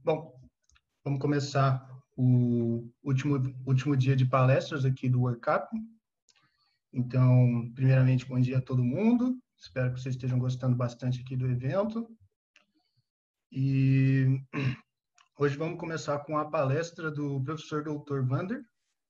Bom, vamos começar o último dia de palestras aqui do Workup. Então, primeiramente, bom dia a todo mundo. Espero que vocês estejam gostando bastante aqui do evento. E hoje vamos começar com a palestra do professor Dr. Vander.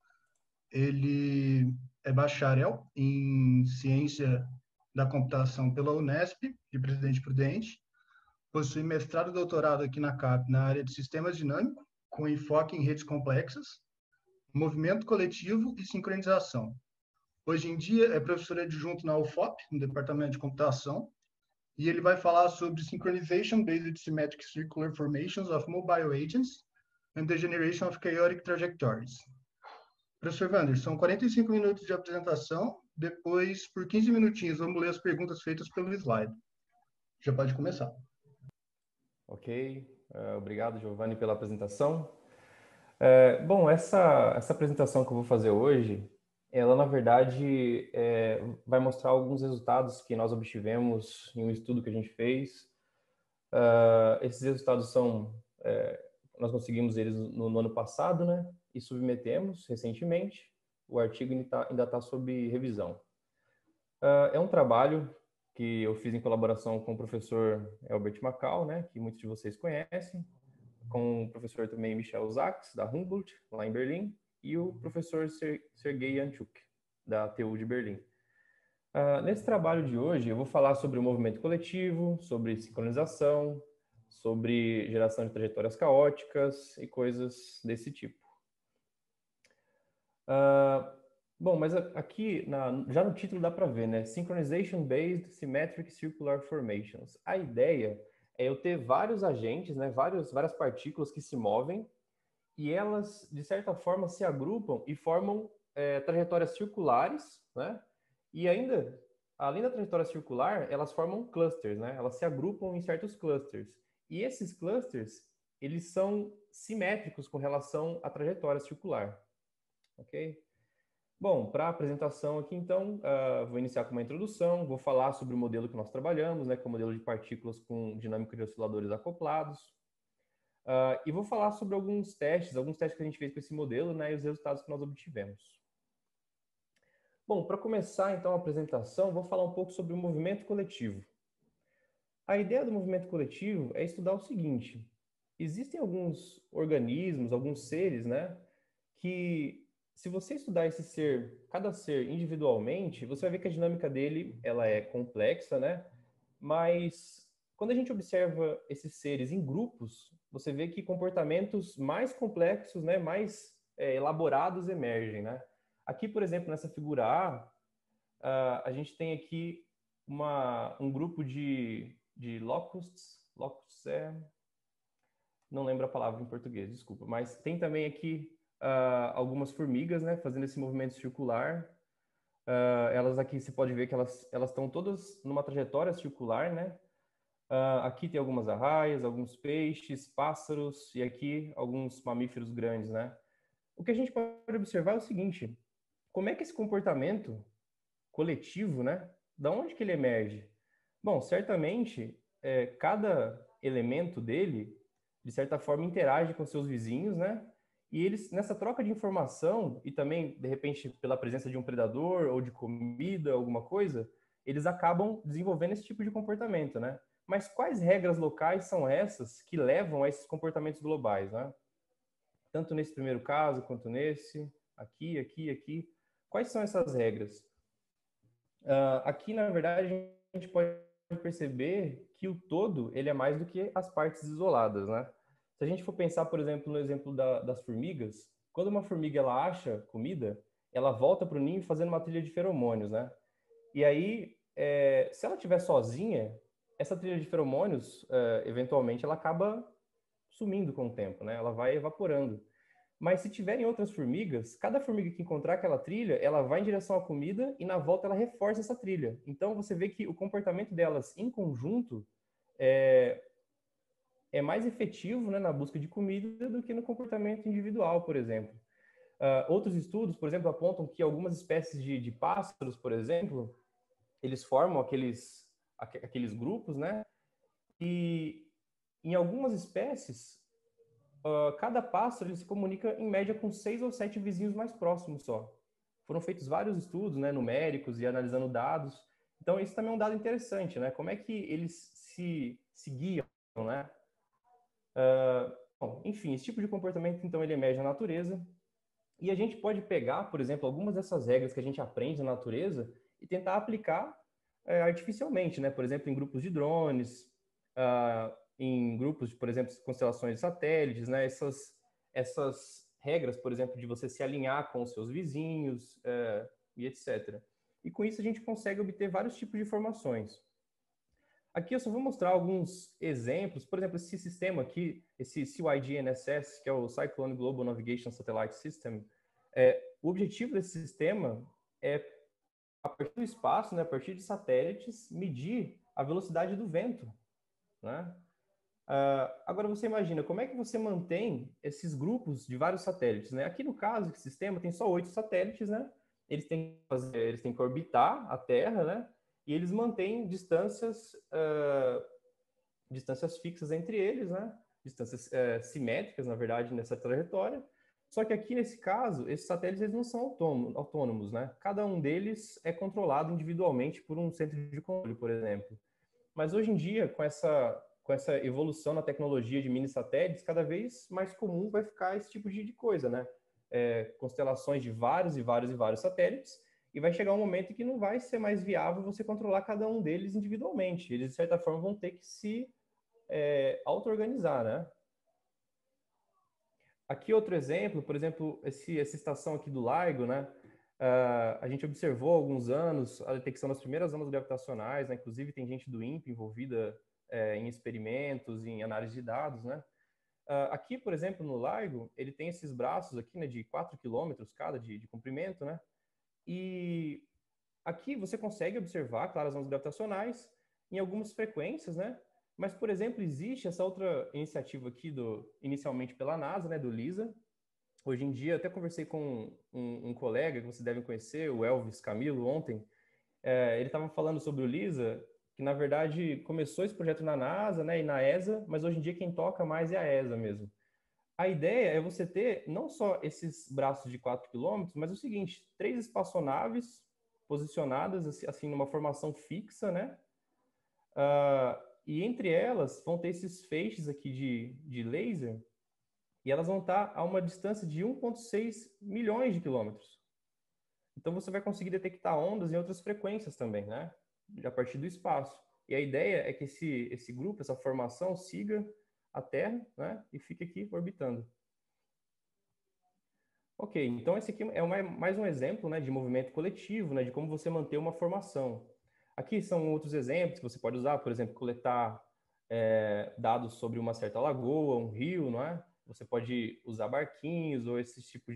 Ele é bacharel em Ciência da Computação pela Unesp, de Presidente Prudente. Possui mestrado e doutorado aqui na CAP na área de Sistemas Dinâmicos, com enfoque em redes complexas, movimento coletivo e sincronização. Hoje em dia é professor adjunto na UFOP, no Departamento de Computação, e ele vai falar sobre Synchronization Based Symmetric Circular Formations of Mobile Agents and the Generation of Chaotic Trajectories. Professor Vander, são 45 minutos de apresentação, depois, por 15 minutinhos, vamos ler as perguntas feitas pelo slide. Já pode começar. Ok, obrigado, Giovanni, pela apresentação. Bom, essa apresentação que eu vou fazer hoje, ela, na verdade, vai mostrar alguns resultados que nós obtivemos em um estudo que a gente fez. Esses resultados nós conseguimos eles no ano passado, né? E submetemos recentemente. O artigo ainda está sob revisão. É um trabalho que eu fiz em colaboração com o professor Elbert Macau, né? Que muitos de vocês conhecem, com o professor também Michel Sachs, da Humboldt, lá em Berlim, e o professor Sergei Yanchuk, da TU de Berlim. Nesse trabalho de hoje, eu vou falar sobre o movimento coletivo, sobre sincronização, sobre geração de trajetórias caóticas e coisas desse tipo. Bom, mas aqui, já no título dá para ver, né? Synchronization Based Symmetric Circular Formations. A ideia é eu ter vários agentes, né? Várias partículas que se movem e elas, de certa forma, se agrupam e formam trajetórias circulares, né? E ainda, além da trajetória circular, elas formam clusters, né? Elas se agrupam em certos clusters. E esses clusters, eles são simétricos com relação à trajetória circular. Ok? Bom, para a apresentação aqui, então, vou iniciar com uma introdução, vou falar sobre o modelo que nós trabalhamos, né, que é o modelo de partículas com dinâmica de osciladores acoplados, e vou falar sobre alguns testes que a gente fez com esse modelo, né, e os resultados que nós obtivemos. Bom, para começar, então, a apresentação, vou falar um pouco sobre o movimento coletivo. A ideia do movimento coletivo é estudar o seguinte: existem alguns organismos, alguns seres, né, que se você estudar cada ser individualmente, você vai ver que a dinâmica dele, ela é complexa, né? Mas quando a gente observa esses seres em grupos, você vê que comportamentos mais complexos, né, mais elaborados emergem, né? Aqui, por exemplo, nessa figura a gente tem aqui um grupo de locusts, não lembro a palavra em português, desculpa, mas tem também aqui algumas formigas, né, fazendo esse movimento circular. Elas aqui, você pode ver que elas estão todas numa trajetória circular, né? Aqui tem algumas arraias, alguns peixes, pássaros e aqui alguns mamíferos grandes, né? O que a gente pode observar é o seguinte: como é que esse comportamento coletivo, né? Da onde que ele emerge? Bom, certamente cada elemento dele, de certa forma, interage com seus vizinhos, né? E eles, nessa troca de informação, e também, de repente, pela presença de um predador ou de comida, alguma coisa, eles acabam desenvolvendo esse tipo de comportamento, né? Mas quais regras locais são essas que levam a esses comportamentos globais, né? Tanto nesse primeiro caso, quanto nesse, aqui. Quais são essas regras? Aqui, na verdade, a gente pode perceber que o todo ele é mais do que as partes isoladas, né? Se a gente for pensar, por exemplo, no exemplo das formigas, quando uma formiga ela acha comida, ela volta para o ninho fazendo uma trilha de feromônios, né? E aí, se ela estiver sozinha, essa trilha de feromônios, eventualmente, ela acaba sumindo com o tempo, né? Ela vai evaporando. Mas se tiverem outras formigas, cada formiga que encontrar aquela trilha, ela vai em direção à comida e na volta ela reforça essa trilha. Então você vê que o comportamento delas em conjunto é mais efetivo, né, na busca de comida do que no comportamento individual, por exemplo. Outros estudos, por exemplo, apontam que algumas espécies de pássaros, por exemplo, eles formam aqueles grupos, né? E em algumas espécies, cada pássaro ele se comunica em média com 6 ou 7 vizinhos mais próximos só. Foram feitos vários estudos, né, numéricos e analisando dados. Então, isso também é um dado interessante, né? Como é que eles se guiam, né? Bom, enfim, esse tipo de comportamento, então, ele emerge na natureza. E a gente pode pegar, por exemplo, algumas dessas regras que a gente aprende na natureza e tentar aplicar artificialmente, né? Por exemplo, em grupos de drones, em grupos de, por exemplo, constelações de satélites, né? Essas regras, por exemplo, de você se alinhar com os seus vizinhos e etc. E com isso a gente consegue obter vários tipos de informações. Aqui eu só vou mostrar alguns exemplos. Por exemplo, esse sistema aqui, esse CYGNSS, que é o Cyclone Global Navigation Satellite System, o objetivo desse sistema é, a partir do espaço, né, a partir de satélites, medir a velocidade do vento, né? Agora você imagina, como é que você mantém esses grupos de vários satélites, né? Aqui no caso, esse sistema tem só 8 satélites, né? Eles têm que orbitar a Terra, né? E eles mantêm distâncias fixas entre eles, né? Distâncias simétricas, na verdade, nessa trajetória. Só que aqui, nesse caso, esses satélites eles não são autônomos, né? Cada um deles é controlado individualmente por um centro de controle, por exemplo. Mas hoje em dia, com essa evolução na tecnologia de mini satélites, cada vez mais comum vai ficar esse tipo de coisa, né? Constelações de vários e vários e vários satélites, e vai chegar um momento em que não vai ser mais viável você controlar cada um deles individualmente. Eles, de certa forma, vão ter que se auto-organizar, né? Aqui outro exemplo, por exemplo, essa estação aqui do LIGO, né? A gente observou há alguns anos a detecção das primeiras ondas gravitacionais, né? Inclusive tem gente do INPE envolvida em experimentos, em análise de dados, né? Aqui, por exemplo, no LIGO, ele tem esses braços aqui, né, de 4 quilômetros cada de comprimento, né? E aqui você consegue observar, claro, as ondas gravitacionais em algumas frequências, né? Mas, por exemplo, existe essa outra iniciativa aqui, inicialmente pela NASA, né, do LISA. Hoje em dia, até conversei com um colega que vocês devem conhecer, o Elvis Camilo, ontem. Ele estava falando sobre o LISA, que na verdade começou esse projeto na NASA, né, e na ESA, mas hoje em dia quem toca mais é a ESA mesmo. A ideia é você ter não só esses braços de 4 quilômetros, mas o seguinte, 3 espaçonaves posicionadas assim numa formação fixa, né? E entre elas vão ter esses feixes aqui de laser e elas vão estar a uma distância de 1,6 milhões de quilômetros. Então você vai conseguir detectar ondas em outras frequências também, né? A partir do espaço. E a ideia é que esse grupo, essa formação, siga a Terra, né? E fique aqui orbitando. Ok, então esse aqui é mais um exemplo, né, de movimento coletivo, né, de como você manter uma formação. Aqui são outros exemplos que você pode usar, por exemplo, coletar dados sobre uma certa lagoa, um rio, não é? Você pode usar barquinhos ou esses tipos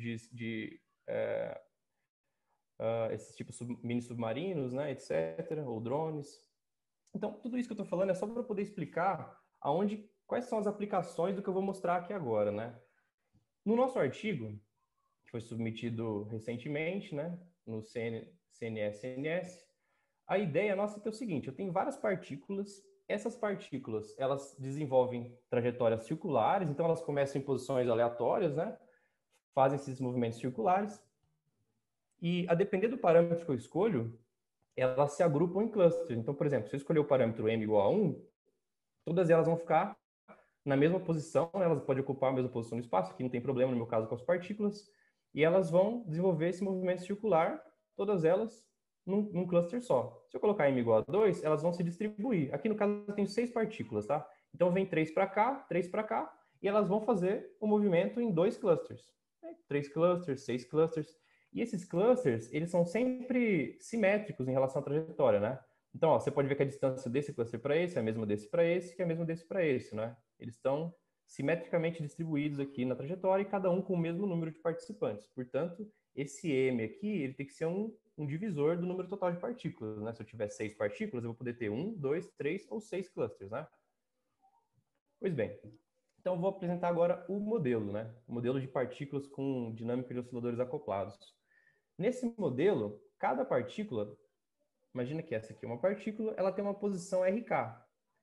mini submarinos, né, etc., ou drones. Então, tudo isso que eu estou falando é só para poder explicar quais são as aplicações do que eu vou mostrar aqui agora, né? No nosso artigo, que foi submetido recentemente, né, no CNS-CNS, a ideia nossa é o seguinte: eu tenho várias partículas, essas partículas, elas desenvolvem trajetórias circulares, então elas começam em posições aleatórias, né, fazem esses movimentos circulares, e a depender do parâmetro que eu escolho, elas se agrupam em clusters. Então, por exemplo, se eu escolher o parâmetro m igual a 1, todas elas vão ficar na mesma posição, elas podem ocupar a mesma posição no espaço, que não tem problema no meu caso com as partículas, e elas vão desenvolver esse movimento circular, todas elas num cluster só. Se eu colocar m igual a 2, elas vão se distribuir. Aqui no caso eu tenho 6 partículas, tá? Então vem 3 para cá, e elas vão fazer o movimento em 2 clusters. 3 clusters, 6 clusters. E esses clusters, eles são sempre simétricos em relação à trajetória, né? Então, ó, você pode ver que a distância desse cluster para esse é a mesma desse para esse, que é a mesma desse para esse, né? Eles estão simetricamente distribuídos aqui na trajetória e cada um com o mesmo número de participantes. Portanto, esse M aqui, ele tem que ser um divisor do número total de partículas, né? Se eu tiver 6 partículas, eu vou poder ter 1, 2, 3 ou 6 clusters, né? Pois bem, então eu vou apresentar agora o modelo, né? O modelo de partículas com dinâmica de osciladores acoplados. Nesse modelo, cada partícula, imagina que essa aqui é uma partícula, ela tem uma posição RK.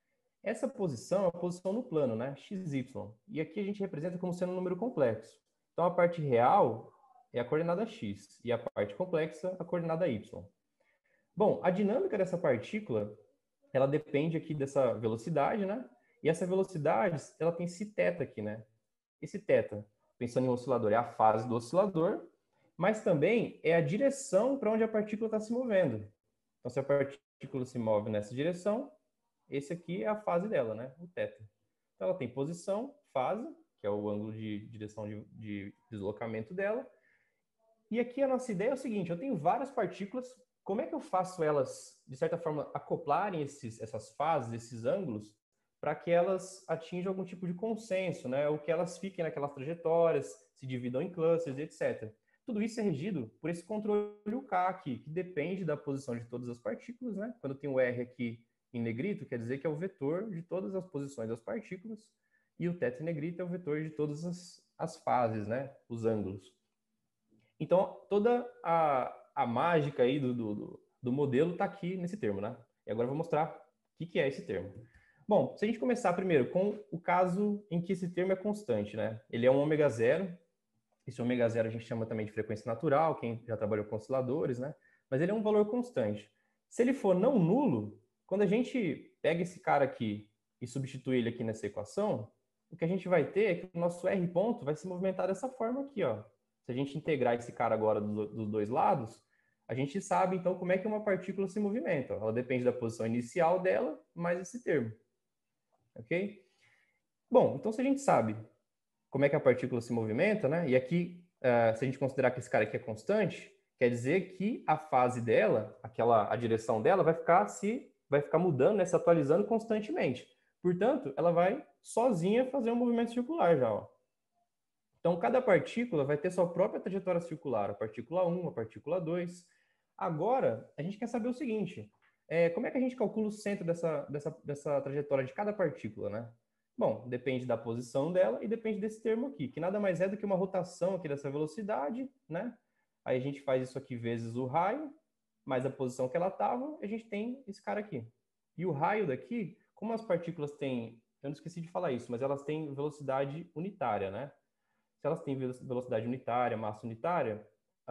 Essa posição é a posição no plano, né? XY. E aqui a gente representa como sendo um número complexo. Então, a parte real é a coordenada x e a parte complexa a coordenada y. Bom, a dinâmica dessa partícula, ela depende aqui dessa velocidade, né? E essa velocidade, ela tem esse θ aqui, né? Esse θ, pensando em oscilador, é a fase do oscilador, mas também é a direção para onde a partícula está se movendo. Então, se a partícula se move nessa direção, esse aqui é a fase dela, né? O θ. Então, ela tem posição, fase, que é o ângulo de direção de deslocamento dela. E aqui a nossa ideia é o seguinte, eu tenho várias partículas, como é que eu faço elas, de certa forma, acoplarem essas fases, esses ângulos, para que elas atinjam algum tipo de consenso, né? Ou que elas fiquem naquelas trajetórias, se dividam em clusters, etc. Tudo isso é regido por esse controle UK aqui, que depende da posição de todas as partículas, né? Quando tem o R aqui em negrito, quer dizer que é o vetor de todas as posições das partículas, e o θ em negrito é o vetor de todas as fases, né? Os ângulos. Então, toda a mágica aí do modelo está aqui nesse termo, né? E agora eu vou mostrar o que é esse termo. Bom, se a gente começar primeiro com o caso em que esse termo é constante, né? Ele é um ômega zero. Esse ômega zero a gente chama também de frequência natural, quem já trabalhou com osciladores, né? Mas ele é um valor constante. Se ele for não nulo, quando a gente pega esse cara aqui e substitui ele aqui nessa equação, o que a gente vai ter é que o nosso R ponto vai se movimentar dessa forma aqui, ó. Se a gente integrar esse cara agora dos dois lados, a gente sabe então como é que uma partícula se movimenta. Ela depende da posição inicial dela mais esse termo. Ok? Bom, então se a gente sabe como é que a partícula se movimenta, né? E aqui, se a gente considerar que esse cara aqui é constante, quer dizer que a fase dela, a direção dela vai ficar mudando, né, se atualizando constantemente. Portanto, ela vai sozinha fazer um movimento circular já, ó. Então, cada partícula vai ter sua própria trajetória circular, a partícula 1, a partícula 2. Agora, a gente quer saber o seguinte, como é que a gente calcula o centro dessa trajetória de cada partícula, né? Bom, depende da posição dela e depende desse termo aqui, que nada mais é do que uma rotação aqui dessa velocidade, né? Aí a gente faz isso aqui vezes o raio, mais a posição que ela estava, a gente tem esse cara aqui. E o raio daqui, como as partículas têm, eu não esqueci de falar isso, mas elas têm velocidade unitária, né? Se elas têm velocidade unitária, massa unitária,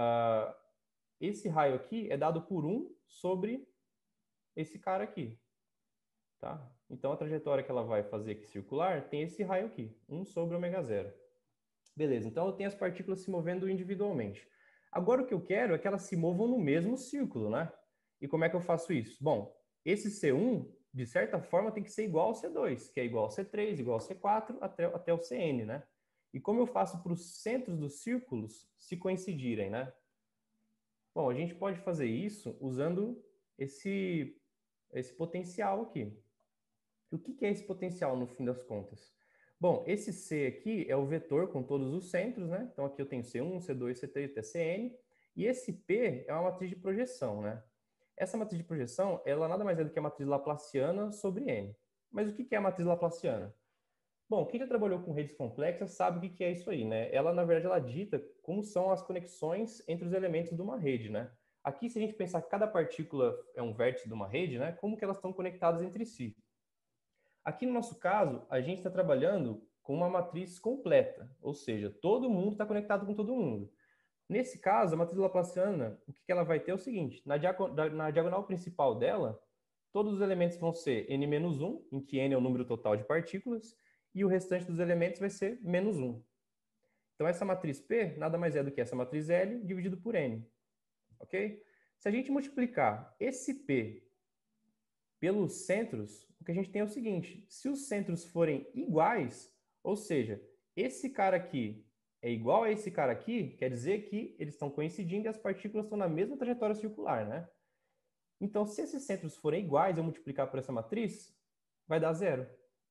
esse raio aqui é dado por 1 sobre esse cara aqui. Tá? Então, a trajetória que ela vai fazer aqui circular tem esse raio aqui, 1 sobre ômega zero. Beleza, então eu tenho as partículas se movendo individualmente. Agora o que eu quero é que elas se movam no mesmo círculo, né? E como é que eu faço isso? Bom, esse C1, de certa forma, tem que ser igual ao C2, que é igual ao C3, igual ao C4, até o Cn, né? E como eu faço para os centros dos círculos se coincidirem, né? Bom, a gente pode fazer isso usando esse potencial aqui. E o que é esse potencial no fim das contas? Bom, esse C aqui é o vetor com todos os centros, né? Então aqui eu tenho C1, C2, C3 até Cn. E esse P é uma matriz de projeção, né? Essa matriz de projeção, ela nada mais é do que a matriz laplaciana sobre N. Mas o que é a matriz laplaciana? Bom, quem já trabalhou com redes complexas sabe o que é isso aí, né? Ela, na verdade, ela dita como são as conexões entre os elementos de uma rede, né? Aqui, se a gente pensar que cada partícula é um vértice de uma rede, né? Como que elas estão conectadas entre si? Aqui no nosso caso, a gente está trabalhando com uma matriz completa, ou seja, todo mundo está conectado com todo mundo. Nesse caso, a matriz laplaciana, o que ela vai ter é o seguinte, na diagonal principal dela, todos os elementos vão ser n-1, em que n é o número total de partículas, e o restante dos elementos vai ser menos 1. Então, essa matriz P nada mais é do que essa matriz L dividido por N. Ok? Se a gente multiplicar esse P pelos centros, o que a gente tem é o seguinte, se os centros forem iguais, ou seja, esse cara aqui é igual a esse cara aqui, quer dizer que eles estão coincidindo e as partículas estão na mesma trajetória circular, né? Então, se esses centros forem iguais, eu multiplicar por essa matriz, vai dar zero.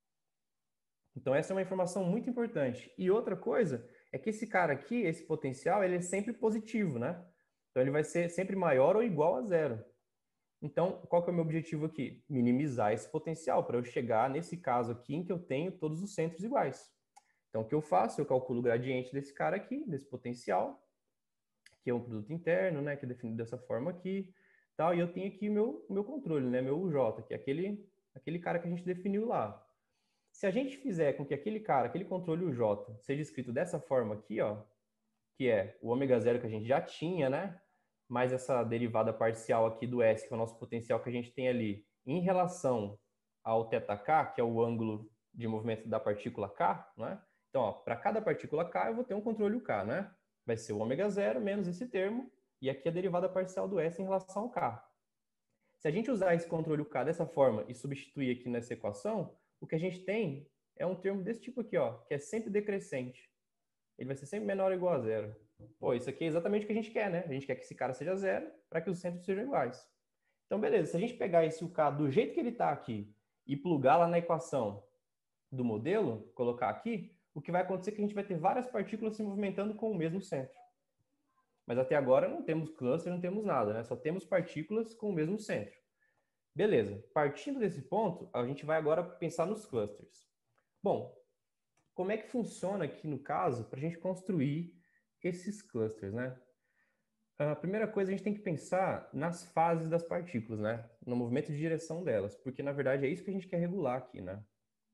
Então, essa é uma informação muito importante. E outra coisa é que esse cara aqui, esse potencial, ele é sempre positivo, né? Então, ele vai ser sempre maior ou igual a zero. Então, qual que é o meu objetivo aqui? Minimizar esse potencial, para eu chegar nesse caso aqui em que eu tenho todos os centros iguais. Então, o que eu faço? Eu calculo o gradiente desse cara aqui, desse potencial, que é um produto interno, né? Que é definido dessa forma aqui, tal, e eu tenho aqui o meu controle, né? Meu UJ, que é aquele aquele cara que a gente definiu lá. Se a gente fizer com que aquele cara, aquele controle UJ, seja escrito dessa forma aqui, ó, que é o ômega zero que a gente já tinha, né? Mais essa derivada parcial aqui do S, que é o nosso potencial que a gente tem ali, em relação ao θk, que é o ângulo de movimento da partícula K, né? Então, para cada partícula K, eu vou ter um controle K, né? Vai ser o ômega zero menos esse termo, e aqui a derivada parcial do S em relação ao K. Se a gente usar esse controle K dessa forma e substituir aqui nessa equação, o que a gente tem é um termo desse tipo aqui, ó, que é sempre decrescente. Ele vai ser sempre menor ou igual a zero. Pô, isso aqui é exatamente o que a gente quer, né? A gente quer que esse cara seja zero para que os centros sejam iguais. Então, beleza. Se a gente pegar esse UK do jeito que ele está aqui e plugar lá na equação do modelo, colocar aqui, o que vai acontecer é que a gente vai ter várias partículas se movimentando com o mesmo centro. Mas até agora não temos cluster, não temos nada, né? Só temos partículas com o mesmo centro. Beleza. Partindo desse ponto, a gente vai agora pensar nos clusters. Bom, como é que funciona aqui no caso para a gente construir esses clusters, né? A primeira coisa, a gente tem que pensar nas fases das partículas, né? No movimento de direção delas, porque na verdade é isso que a gente quer regular aqui, né?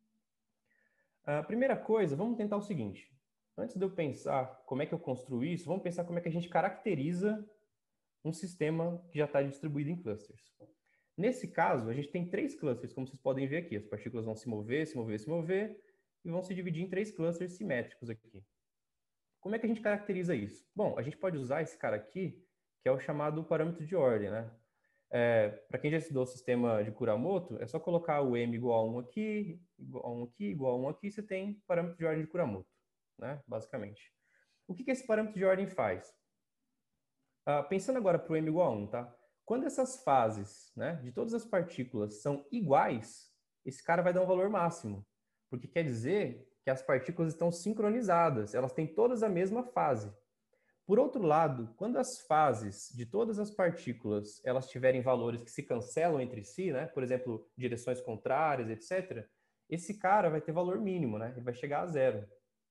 A primeira coisa, vamos tentar o seguinte. Antes de eu pensar como é que eu construo isso, vamos pensar como é que a gente caracteriza um sistema que já está distribuído em clusters. Nesse caso, a gente tem 3 clusters, como vocês podem ver aqui. As partículas vão se mover, se mover, se mover, e vão se dividir em 3 clusters simétricos aqui. Como é que a gente caracteriza isso? Bom, a gente pode usar esse cara aqui, que é o chamado parâmetro de ordem, né? Para quem já estudou o sistema de Kuramoto, é só colocar o m igual a 1 aqui, igual a 1 aqui, igual a 1 aqui, você tem parâmetro de ordem de Kuramoto, né? Basicamente. O que esse parâmetro de ordem faz? Pensando agora para o m igual a 1, tá? Quando essas fases, né, de todas as partículas são iguais, esse cara vai dar um valor máximo, porque quer dizer que as partículas estão sincronizadas, elas têm todas a mesma fase. Por outro lado, quando as fases de todas as partículas elas tiverem valores que se cancelam entre si, né, por exemplo, direções contrárias, etc., esse cara vai ter valor mínimo, né? Ele vai chegar a zero,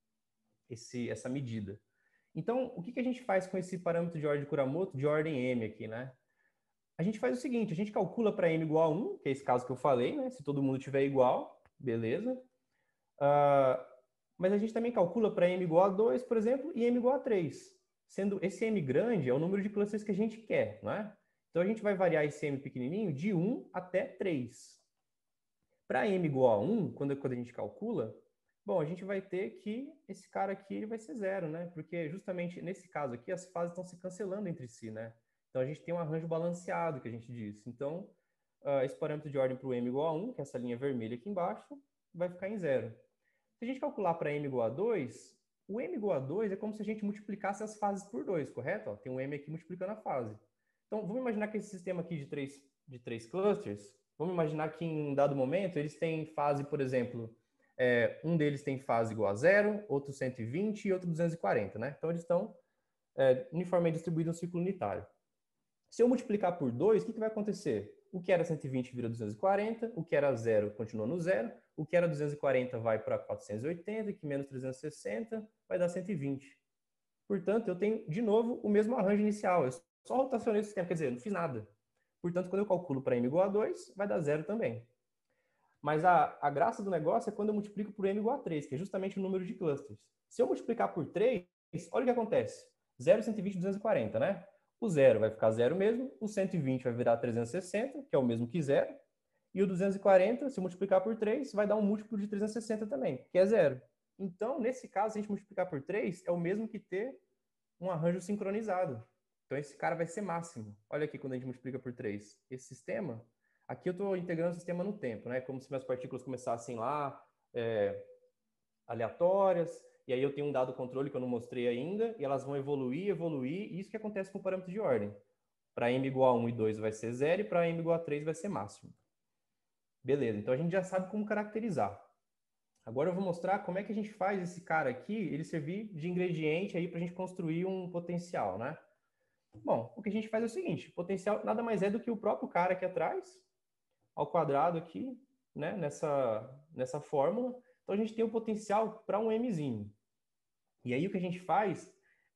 essa medida. Então, o que a gente faz com esse parâmetro de ordem de Kuramoto, de ordem m aqui, né? A gente faz o seguinte, a gente calcula para m igual a 1, que é esse caso que eu falei, né? Se todo mundo tiver igual, beleza. Mas a gente também calcula para m igual a 2, por exemplo, e m igual a 3. Sendo esse m grande é o número de clusters que a gente quer, não é? Então a gente vai variar esse m pequenininho de 1 até 3. Para m igual a 1, quando a gente calcula, bom, a gente vai ter que esse cara aqui ele vai ser zero, né? Porque justamente nesse caso aqui as fases estão se cancelando entre si, né? Então a gente tem um arranjo balanceado que a gente disse. Então esse parâmetro de ordem para o m igual a 1, que é essa linha vermelha aqui embaixo, vai ficar em zero. Se a gente calcular para m igual a 2, o m igual a 2 é como se a gente multiplicasse as fases por 2, correto? Ó, tem um m aqui multiplicando a fase. Então, vamos imaginar que esse sistema aqui de três clusters, vamos imaginar que em um dado momento eles têm fase, por exemplo, um deles tem fase igual a 0, outro 120 e outro 240, né? Então, eles estão uniformemente distribuídos no círculo unitário. Se eu multiplicar por 2, o que vai acontecer? O que era 120 vira 240, o que era 0 continua no 0, o que era 240 vai para 480, que menos 360 vai dar 120. Portanto, eu tenho, de novo, o mesmo arranjo inicial. Eu só rotacionei o sistema, quer dizer, não fiz nada. Portanto, quando eu calculo para m igual a 2, vai dar 0 também. Mas a graça do negócio é quando eu multiplico por m igual a 3, que é justamente o número de clusters. Se eu multiplicar por 3, olha o que acontece. 0, 120, 240, né? O 0 vai ficar 0 mesmo, o 120 vai virar 360, que é o mesmo que 0, e o 240, se eu multiplicar por 3, vai dar um múltiplo de 360 também, que é 0. Então, nesse caso, se a gente multiplicar por 3, é o mesmo que ter um arranjo sincronizado. Então, esse cara vai ser máximo. Olha aqui quando a gente multiplica por 3. Esse sistema, aqui eu estou integrando o sistema no tempo, né? Como se minhas partículas começassem lá, aleatórias, e aí eu tenho um dado controle que eu não mostrei ainda, e elas vão evoluir, e isso que acontece com o parâmetro de ordem. Para m igual a 1 e 2 vai ser 0, e para m igual a 3 vai ser máximo. Beleza, então a gente já sabe como caracterizar. Agora eu vou mostrar como é que a gente faz esse cara aqui, ele servir de ingrediente aí para a gente construir um potencial, né? Bom, o que a gente faz é o seguinte, potencial nada mais é do que o próprio cara aqui atrás, ao quadrado aqui, né, nessa fórmula. Então a gente tem o potencial para um mzinho. E aí o que a gente faz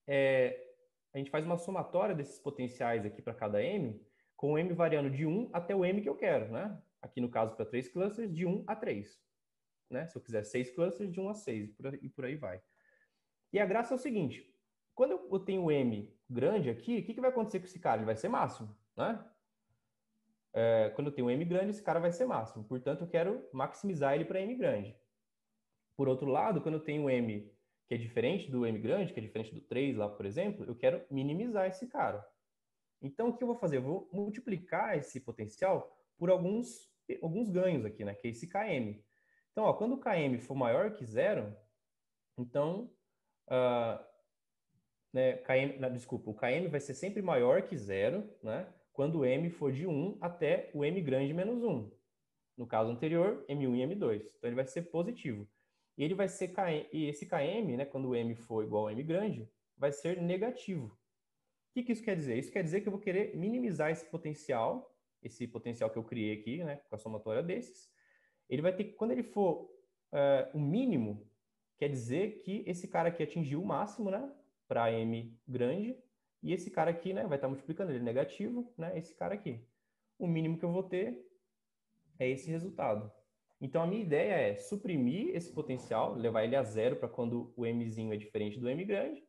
a gente faz uma somatória desses potenciais aqui para cada m, com o m variando de 1 até o m que eu quero, né? aqui no caso para 3 clusters, de 1 a 3. Né? Se eu quiser 6 clusters, de 1 a 6, e por aí vai. E a graça é o seguinte, quando eu tenho o M grande aqui, o que vai acontecer com esse cara? Ele vai ser máximo, né? Quando eu tenho um M grande, esse cara vai ser máximo. Portanto, eu quero maximizar ele para M grande. Por outro lado, quando eu tenho um M que é diferente do M grande, que é diferente do 3 lá, por exemplo, eu quero minimizar esse cara. Então, o que eu vou fazer? Eu vou multiplicar esse potencial por alguns ganhos aqui, né? Que é esse Km. Então, ó, quando o Km for maior que zero, então, né, desculpa, o Km vai ser sempre maior que zero, né? Quando o M for de 1 até o M grande menos 1. No caso anterior, M1 e M2. Então, ele vai ser positivo. E ele vai ser e esse Km, né, quando o M for igual ao M grande, vai ser negativo. O que isso quer dizer? Isso quer dizer que eu vou querer minimizar esse potencial que eu criei aqui, né, com a somatória desses. Ele vai ter que, quando ele for o mínimo, quer dizer que esse cara aqui atingiu o máximo, né, para M grande, e esse cara aqui, né, vai estar multiplicando ele negativo, né, esse cara aqui. O mínimo que eu vou ter é esse resultado. Então, a minha ideia é suprimir esse potencial, levar ele a zero para quando o Mzinho é diferente do M grande,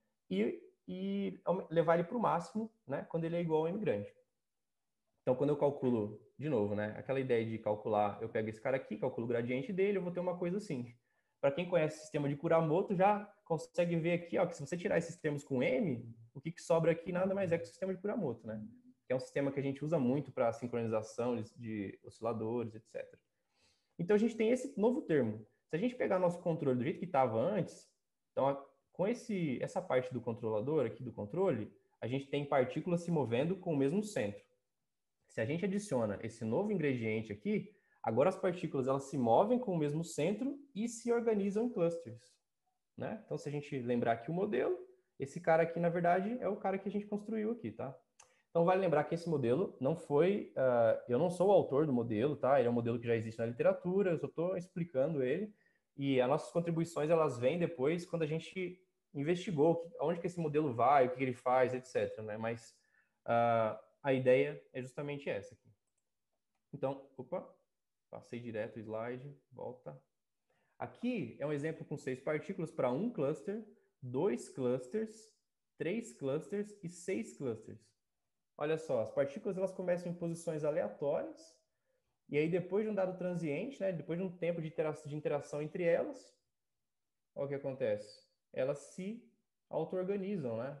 e levar ele para o máximo, né, quando ele é igual ao M grande. Então, quando eu calculo, de novo, né, aquela ideia de calcular, eu pego esse cara aqui, calculo o gradiente dele, eu vou ter uma coisa assim. Para quem conhece o sistema de Kuramoto, já consegue ver aqui, ó, que se você tirar esses termos com M, o que sobra aqui nada mais é que o sistema de Kuramoto, né? Que é um sistema que a gente usa muito para sincronização de osciladores, etc. Então, a gente tem esse novo termo. Se a gente pegar nosso controle do jeito que estava antes, então, com essa parte do controlador aqui, do controle, a gente tem partículas se movendo com o mesmo centro. Se a gente adiciona esse novo ingrediente aqui, agora as partículas elas se movem com o mesmo centro e se organizam em clusters. Né? Então, se a gente lembrar aqui o modelo, esse cara aqui, na verdade, é o cara que a gente construiu aqui, tá? Então, vale lembrar que esse modelo não foi... eu não sou o autor do modelo, tá? Ele é um modelo que já existe na literatura, eu só estou explicando ele. E as nossas contribuições, elas vêm depois quando a gente investigou onde que esse modelo vai, o que ele faz, etc. Né? Mas a ideia é justamente essa aqui. Então, opa, passei direto o slide, volta. Aqui é um exemplo com 6 partículas para um cluster, 2 clusters, 3 clusters e 6 clusters. Olha só, as partículas elas começam em posições aleatórias, e aí depois de um dado transiente, né, depois de um tempo de interação entre elas, olha o que acontece. Elas se auto-organizam, né?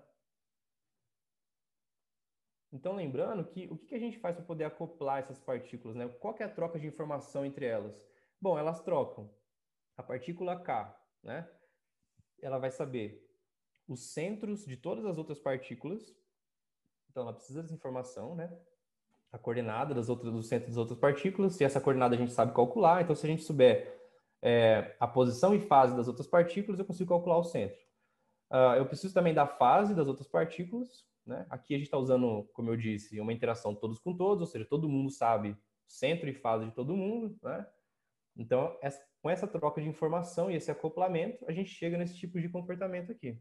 Então, lembrando que o que a gente faz para poder acoplar essas partículas, né? Qual que é a troca de informação entre elas? Bom, elas trocam a partícula K, né? Ela vai saber os centros de todas as outras partículas. Então, ela precisa dessa informação, né? A coordenada do centro das outras partículas. E essa coordenada a gente sabe calcular. Então, se a gente souber a posição e fase das outras partículas, eu consigo calcular o centro. Eu preciso também da fase das outras partículas. Né? Aqui a gente está usando, como eu disse, uma interação todos com todos, ou seja, todo mundo sabe centro e fase de todo mundo. Né? Então, com essa troca de informação e esse acoplamento, a gente chega nesse tipo de comportamento aqui.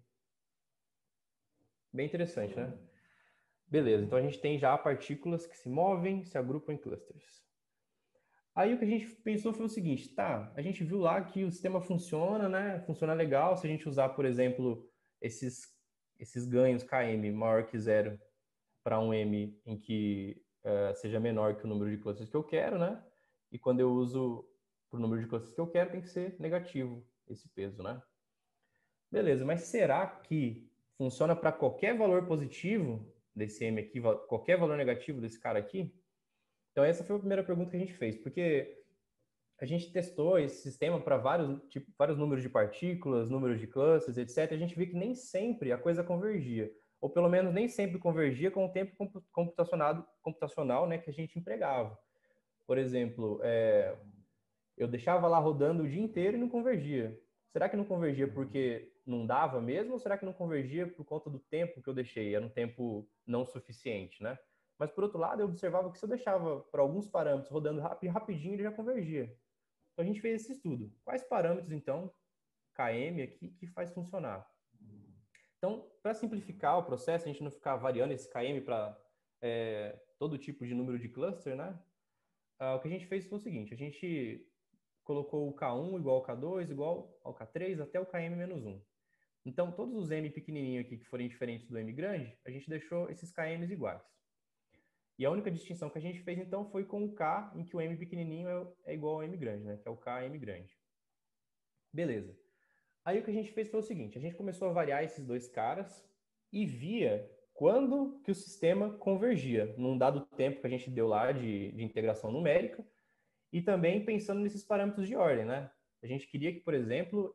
Bem interessante, né? Beleza, então a gente tem já partículas que se movem, se agrupam em clusters. Aí o que a gente pensou foi o seguinte, tá, a gente viu lá que o sistema funciona, né? Funciona legal se a gente usar, por exemplo, esses ganhos Km maior que zero para um M em que seja menor que o número de clusters que eu quero, né? E quando eu uso para o número de clusters que eu quero, tem que ser negativo esse peso, né? Beleza, mas será que funciona para qualquer valor positivo desse M aqui, qualquer valor negativo desse cara aqui? Então, essa foi a primeira pergunta que a gente fez, porque a gente testou esse sistema para vários números de partículas, números de clusters, etc. A gente viu que nem sempre a coisa convergia, ou pelo menos nem sempre convergia com o tempo computacional, né, que a gente empregava. Por exemplo, eu deixava lá rodando o dia inteiro e não convergia. Será que não convergia porque não dava mesmo, ou será que não convergia por conta do tempo que eu deixei? Era um tempo não suficiente, né? Mas, por outro lado, eu observava que se eu deixava para alguns parâmetros rodando rapidinho, ele já convergia. Então, a gente fez esse estudo. Quais parâmetros, então, KM aqui, que faz funcionar? Então, para simplificar o processo, a gente não ficar variando esse KM para todo tipo de número de cluster, né? o que a gente fez foi o seguinte, a gente colocou o K1 igual ao K2, igual ao K3, até o Km-1. Então, todos os M pequenininhos aqui que forem diferentes do M grande, a gente deixou esses Km's iguais. E a única distinção que a gente fez, então, foi com o K, em que o M pequenininho é igual ao M grande, né? Que é o Km grande. Beleza. Aí o que a gente fez foi o seguinte, a gente começou a variar esses dois caras e via quando que o sistema convergia, num dado tempo que a gente deu lá de integração numérica, e também pensando nesses parâmetros de ordem, né? A gente queria que, por exemplo,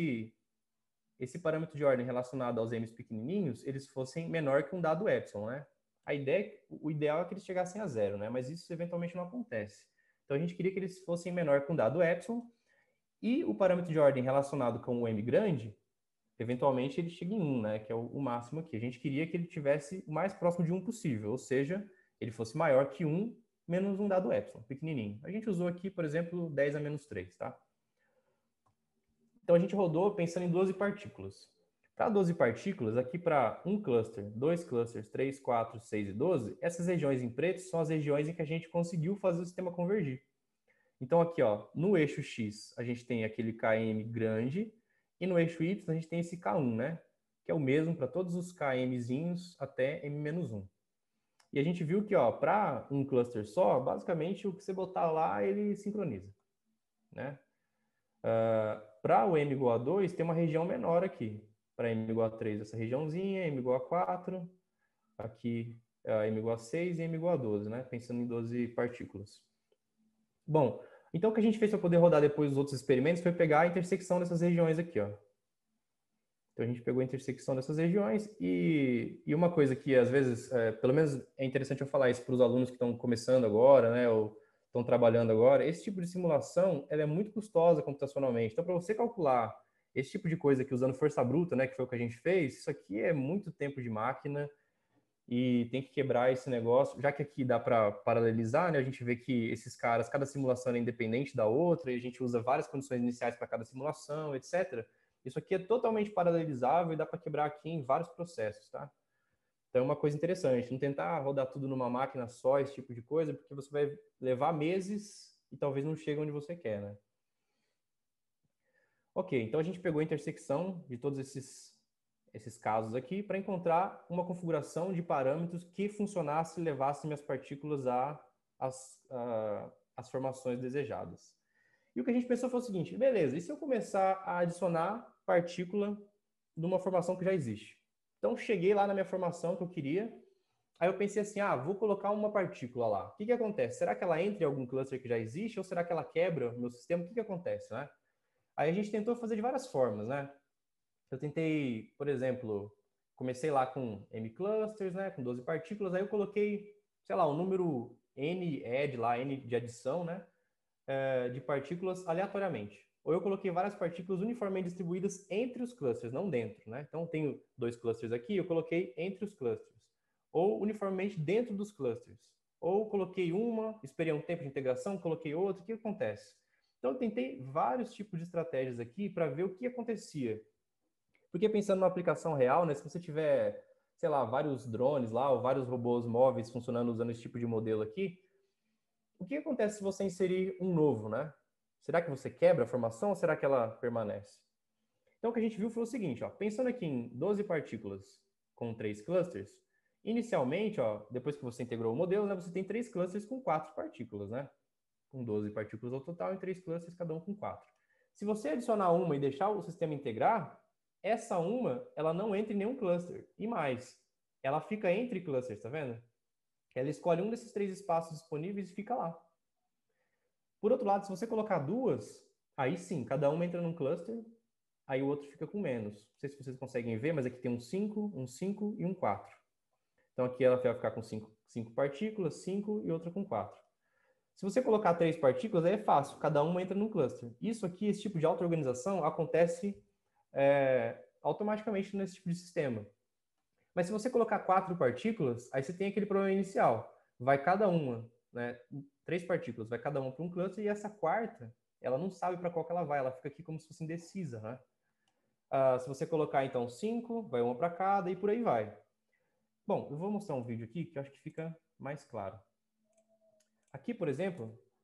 esse parâmetro de ordem relacionado aos m's pequenininhos, eles fossem menor que um dado epsilon, né? A ideia, o ideal é que eles chegassem a zero, né? Mas isso eventualmente não acontece. Então a gente queria que eles fossem menor que um dado epsilon e o parâmetro de ordem relacionado com o m grande, eventualmente ele chega em 1, né? Que é o máximo aqui. A gente queria que ele tivesse o mais próximo de 1 possível, ou seja, ele fosse maior que 1 menos um dado epsilon, pequenininho. A gente usou aqui, por exemplo, 10 a menos 3, tá? Então a gente rodou pensando em 12 partículas. Para 12 partículas, aqui para um cluster, 2 clusters, 3, 4, 6 e 12, essas regiões em preto são as regiões em que a gente conseguiu fazer o sistema convergir. Então aqui, ó, no eixo X, a gente tem aquele Km grande, e no eixo Y a gente tem esse K1, né? Que é o mesmo para todos os Kmzinhos até M-1. E a gente viu que, ó, para um cluster só, basicamente o que você botar lá, ele sincroniza, né? Para o M igual a 2, tem uma região menor aqui. Para M igual a 3, essa regiãozinha, M igual a 4, aqui M igual a 6 e M igual a 12, né? Pensando em 12 partículas. Bom, então o que a gente fez para poder rodar depois os outros experimentos foi pegar a intersecção dessas regiões aqui, ó. Então a gente pegou a intersecção dessas regiões e uma coisa que às vezes, pelo menos é interessante eu falar isso para os alunos que estão começando agora, né, ou estão trabalhando agora, esse tipo de simulação ela é muito custosa computacionalmente. Então para você calcular esse tipo de coisa aqui usando força bruta, né, que foi o que a gente fez, isso aqui é muito tempo de máquina e tem que quebrar esse negócio, já que aqui dá para paralelizar, né, a gente vê que esses caras, cada simulação é independente da outra e a gente usa várias condições iniciais para cada simulação, etc. Isso aqui é totalmente paralelizável e dá para quebrar aqui em vários processos, tá? Então é uma coisa interessante, não tentar rodar tudo numa máquina só, esse tipo de coisa, porque você vai levar meses e talvez não chegue onde você quer, né? Ok, então a gente pegou a intersecção de todos esses casos aqui para encontrar uma configuração de parâmetros que funcionasse e levasse minhas partículas às formações desejadas. E o que a gente pensou foi o seguinte, beleza, e se eu começar a adicionar partícula numa formação que já existe? Então, cheguei lá na minha formação que eu queria, aí eu pensei assim, vou colocar uma partícula lá. O que acontece? Será que ela entra em algum cluster que já existe ou será que ela quebra o meu sistema? O que acontece, né? Aí a gente tentou fazer de várias formas, né? Eu tentei, por exemplo, comecei lá com M clusters, né, com 12 partículas, aí eu coloquei, sei lá, um número N add lá, N de adição, né, de partículas aleatoriamente. Ou eu coloquei várias partículas uniformemente distribuídas entre os clusters, não dentro, né? Então, tenho 2 clusters aqui, eu coloquei entre os clusters. Ou uniformemente dentro dos clusters. Ou coloquei uma, esperei um tempo de integração, coloquei outra, o que acontece? Então, eu tentei vários tipos de estratégias aqui para ver o que acontecia. Porque pensando numa aplicação real, né, se você tiver, sei lá, vários drones lá, ou vários robôs móveis funcionando usando esse tipo de modelo aqui, o que acontece se você inserir um novo, né? Será que você quebra a formação ou será que ela permanece? Então, o que a gente viu foi o seguinte, ó, pensando aqui em 12 partículas com 3 clusters, inicialmente, ó, depois que você integrou o modelo, né, você tem 3 clusters com 4 partículas, né? Com 12 partículas ao total e 3 clusters, cada um com 4. Se você adicionar uma e deixar o sistema integrar, essa uma, ela não entra em nenhum cluster. E mais, ela fica entre clusters, tá vendo? Ela escolhe um desses 3 espaços disponíveis e fica lá. Por outro lado, se você colocar duas, aí sim, cada uma entra num cluster, aí o outro fica com menos. Não sei se vocês conseguem ver, mas aqui tem um 5 e um 4. Então aqui ela vai ficar com 5 partículas, 5 e outra com 4. Se você colocar 3 partículas, aí é fácil, cada uma entra num cluster. Isso aqui, esse tipo de auto-organização, acontece automaticamente nesse tipo de sistema. Mas se você colocar 4 partículas, aí você tem aquele problema inicial. Vai cada uma, né? 3 partículas, vai cada uma para um cluster e essa quarta, ela não sabe para qual que ela vai, ela fica aqui como se fosse indecisa, né? Se você colocar então 5, vai uma para cada e por aí vai. Bom, eu vou mostrar um vídeo aqui que eu acho que fica mais claro. Aqui, por exemplo,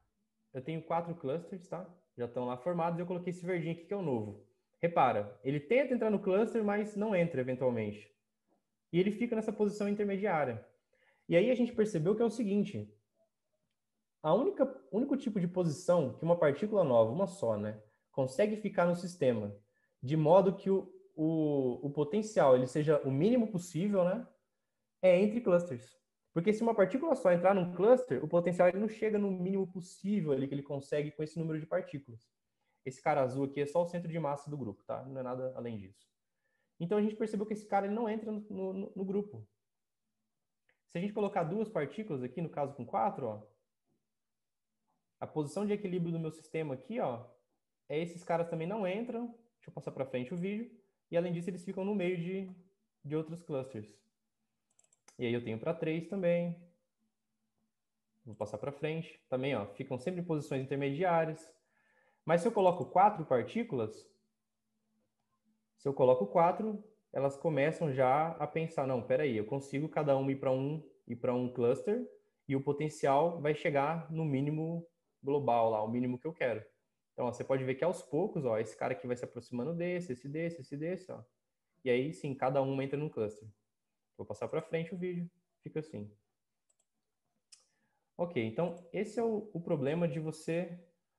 eu tenho 4 clusters, tá? Já estão lá formados, eu coloquei esse verdinho aqui que é o novo. Repara, ele tenta entrar no cluster, mas não entra eventualmente. E ele fica nessa posição intermediária. E aí a gente percebeu que é o seguinte, único tipo de posição que uma partícula nova, uma só, né, consegue ficar no sistema, de modo que o potencial ele seja o mínimo possível, né, é entre clusters. Porque se uma partícula só entrar num cluster, o potencial ele não chega no mínimo possível ali que ele consegue com esse número de partículas. Esse cara azul aqui é só o centro de massa do grupo, tá? Não é nada além disso. Então a gente percebeu que esse cara ele não entra no grupo. Se a gente colocar 2 partículas aqui, no caso com 4, ó, a posição de equilíbrio do meu sistema aqui, ó, esses caras também não entram. Deixa eu passar para frente o vídeo. E além disso, eles ficam no meio de outros clusters. E aí eu tenho para 3 também. Vou passar para frente. Também, ó, ficam sempre em posições intermediárias. Mas se eu coloco 4 partículas, se eu coloco 4, elas começam já a pensar, não, peraí, eu consigo cada uma ir para um cluster e o potencial vai chegar no mínimo global lá, o mínimo que eu quero. Então, ó, você pode ver que aos poucos, ó, esse cara aqui vai se aproximando desse, esse desse, ó. E aí, sim, cada um entra num cluster. Vou passar para frente o vídeo, fica assim. Ok, então esse é o problema de você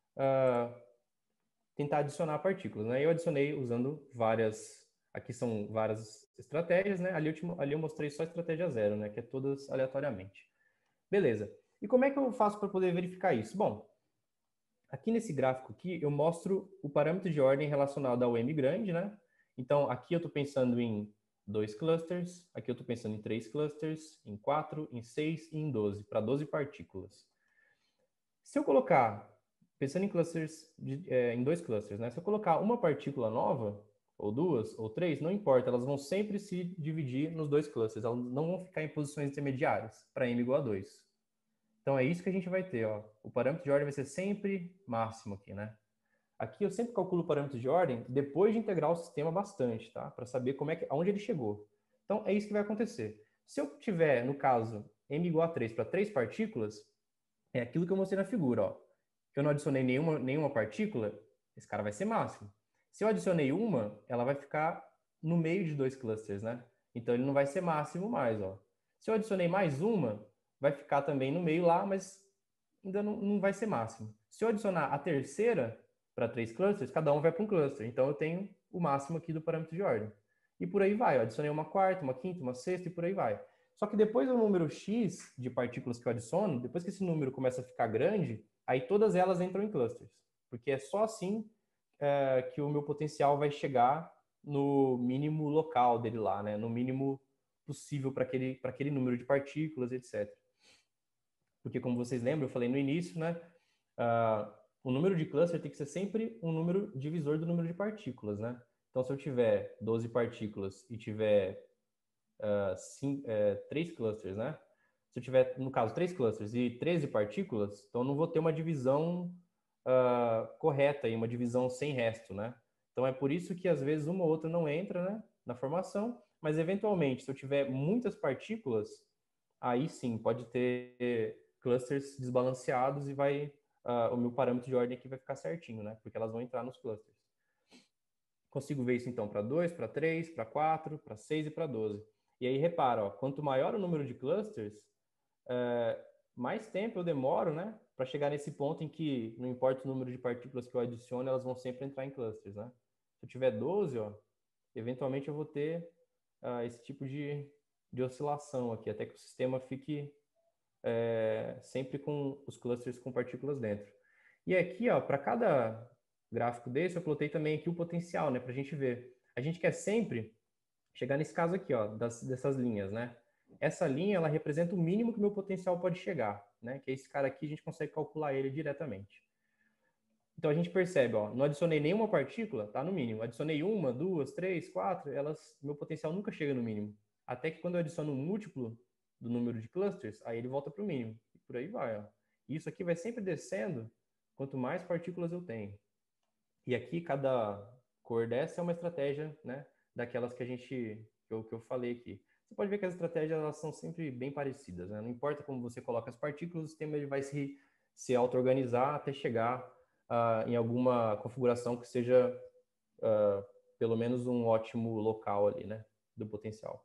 tentar adicionar partículas, né? Eu adicionei usando aqui são várias estratégias, né? Ali eu mostrei só a estratégia 0, né? Que é todas aleatoriamente. Beleza. E como é que eu faço para poder verificar isso? Bom, aqui nesse gráfico aqui eu mostro o parâmetro de ordem relacionado ao M grande, né? Então aqui eu estou pensando em 2 clusters, aqui eu estou pensando em 3 clusters, em 4, em 6 e em 12, para 12 partículas. Se eu colocar, pensando em clusters, em 2 clusters, né? Se eu colocar uma partícula nova, ou 2, ou 3, não importa, elas vão sempre se dividir nos 2 clusters, elas não vão ficar em posições intermediárias, para m igual a 2. Então é isso que a gente vai ter, ó. O parâmetro de ordem vai ser sempre máximo aqui, né? Aqui eu sempre calculo o parâmetro de ordem depois de integrar o sistema bastante, tá? Para saber aonde ele chegou. Então é isso que vai acontecer. Se eu tiver, no caso, m igual a 3 para 3 partículas, é aquilo que eu mostrei na figura, ó. Eu não adicionei nenhuma partícula, esse cara vai ser máximo. Se eu adicionei uma, ela vai ficar no meio de 2 clusters, né? Então ele não vai ser máximo mais, ó. Se eu adicionei mais uma, vai ficar também no meio lá, mas ainda não vai ser máximo. Se eu adicionar a terceira para 3 clusters, cada um vai para um cluster. Então eu tenho o máximo aqui do parâmetro de ordem. E por aí vai. Eu adicionei uma quarta, uma quinta, uma sexta e por aí vai. Só que depois do número x de partículas que eu adiciono, depois que esse número começa a ficar grande, aí todas elas entram em clusters. Porque é só assim que o meu potencial vai chegar no mínimo local dele lá, né? No mínimo possível para aquele número de partículas, etc. Porque, como vocês lembram, eu falei no início, né? O número de cluster tem que ser sempre um número divisor do número de partículas, né? Então, se eu tiver 12 partículas e tiver 3 clusters, né? Se eu tiver, no caso, 3 clusters e 13 partículas, então eu não vou ter uma divisão correta e uma divisão sem resto, né? Então é por isso que às vezes uma ou outra não entra, né, na formação, mas eventualmente, se eu tiver muitas partículas, aí sim pode ter clusters desbalanceados e o meu parâmetro de ordem aqui vai ficar certinho, né? Porque elas vão entrar nos clusters. Consigo ver isso então para 2, para 3, para 4, para 6 e para 12. E aí repara, ó, quanto maior o número de clusters, mais tempo eu demoro, né, para chegar nesse ponto em que não importa o número de partículas que eu adiciono, elas vão sempre entrar em clusters, né? Se eu tiver 12, ó, eventualmente eu vou ter esse tipo de oscilação aqui, até que o sistema fique sempre com os clusters com partículas dentro. E aqui, ó, para cada gráfico desse, eu coloquei também aqui o potencial, né, para a gente ver. A gente quer sempre chegar nesse caso aqui, ó, dessas linhas, né? Essa linha, ela representa o mínimo que o meu potencial pode chegar, né? Que é esse cara aqui, a gente consegue calcular ele diretamente. Então a gente percebe, ó, não adicionei nenhuma partícula, tá no mínimo. Adicionei uma, duas, três, quatro, meu potencial nunca chega no mínimo. Até que quando eu adiciono um múltiplo do número de clusters, aí ele volta para o mínimo. E por aí vai, ó. E isso aqui vai sempre descendo quanto mais partículas eu tenho. E aqui cada cor dessa é uma estratégia, né, daquelas que eu falei aqui. Você pode ver que as estratégias elas são sempre bem parecidas, né? Não importa como você coloca as partículas, o sistema ele vai se se auto-organizar até chegar em alguma configuração que seja pelo menos um ótimo local ali, né, do potencial.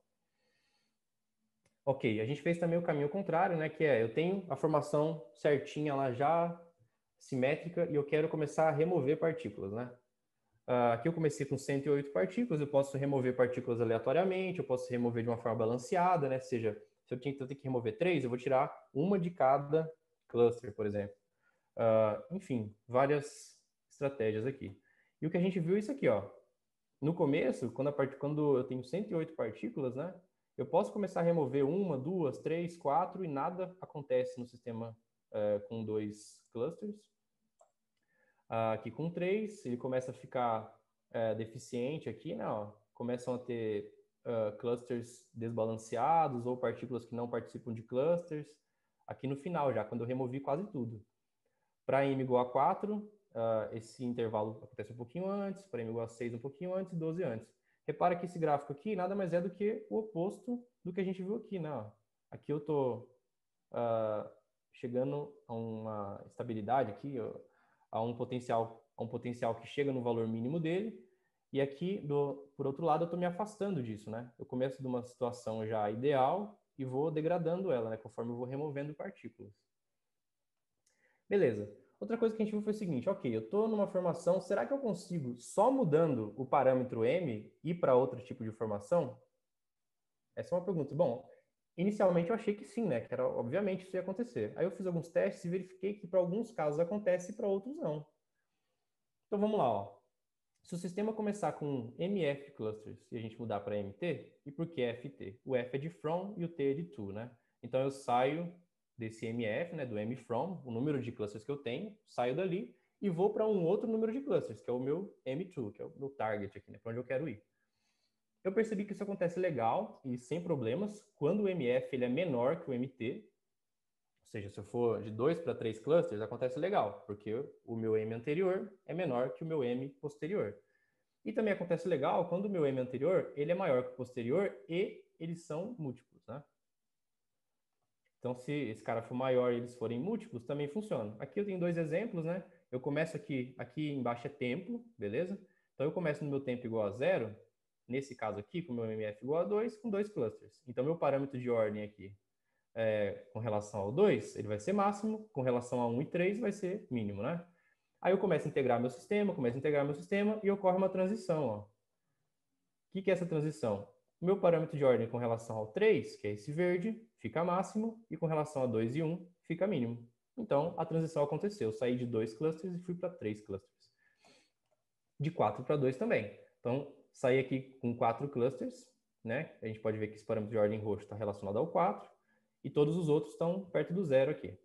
Ok, a gente fez também o caminho contrário, né, que é, eu tenho a formação certinha lá já, simétrica, e eu quero começar a remover partículas, né. Aqui eu comecei com 108 partículas, eu posso remover partículas aleatoriamente, eu posso remover de uma forma balanceada, né, seja, se eu tenho que remover 3, eu vou tirar uma de cada cluster, por exemplo. Enfim, várias estratégias aqui. E o que a gente viu é isso aqui, ó. No começo, quando eu tenho 108 partículas, né, eu posso começar a remover uma, duas, três, quatro e nada acontece no sistema com 2 clusters. Aqui com 3, ele começa a ficar deficiente aqui, né, ó, começam a ter clusters desbalanceados ou partículas que não participam de clusters. Aqui no final já, quando eu removi quase tudo. Para m igual a 4, esse intervalo acontece um pouquinho antes, para m igual a 6 um pouquinho antes, 12 antes. Repara que esse gráfico aqui nada mais é do que o oposto do que a gente viu aqui, né? Aqui eu estou chegando a uma estabilidade aqui, a um potencial que chega no valor mínimo dele, e aqui, por outro lado, eu estou me afastando disso, né? Eu começo de uma situação já ideal e vou degradando ela, né? Conforme eu vou removendo partículas. Beleza. Outra coisa que a gente viu foi o seguinte, ok, eu estou numa formação, será que eu consigo, só mudando o parâmetro m, ir para outro tipo de formação? Essa é uma pergunta. Bom, inicialmente eu achei que sim, né? Que era, obviamente isso ia acontecer. Aí eu fiz alguns testes e verifiquei que para alguns casos acontece e para outros não. Então vamos lá, ó. Se o sistema começar com MF clusters e a gente mudar para MT, e por que FT? O F é de from e o T é de to, né? Então eu saio desse MF, né, do M from, o número de clusters que eu tenho, saio dali e vou para um outro número de clusters, que é o meu M2, que é o meu target aqui, né, para onde eu quero ir. Eu percebi que isso acontece legal e sem problemas quando o MF ele é menor que o MT, ou seja, se eu for de 2 para 3 clusters, acontece legal, porque o meu M anterior é menor que o meu M posterior. E também acontece legal quando o meu M anterior ele é maior que o posterior e eles são múltiplos, né? Então, se esse cara for maior e eles forem múltiplos, também funciona. Aqui eu tenho 2 exemplos, né? Eu começo aqui embaixo é tempo, beleza? Então, eu começo no meu tempo igual a 0, nesse caso aqui, com o meu MF igual a 2, com 2 clusters. Então, meu parâmetro de ordem aqui, com relação ao 2, ele vai ser máximo, com relação a 1 e 3 vai ser mínimo, né? Aí eu começo a integrar meu sistema, e ocorre uma transição, ó. O que é essa transição? O meu parâmetro de ordem com relação ao 3, que é esse verde, fica máximo, e com relação a 2 e 1, fica mínimo. Então, a transição aconteceu. Eu saí de 2 clusters e fui para 3 clusters. De 4 para 2 também. Então, saí aqui com 4 clusters, né? A gente pode ver que esse parâmetro de ordem roxo está relacionado ao 4, e todos os outros estão perto do 0 aqui.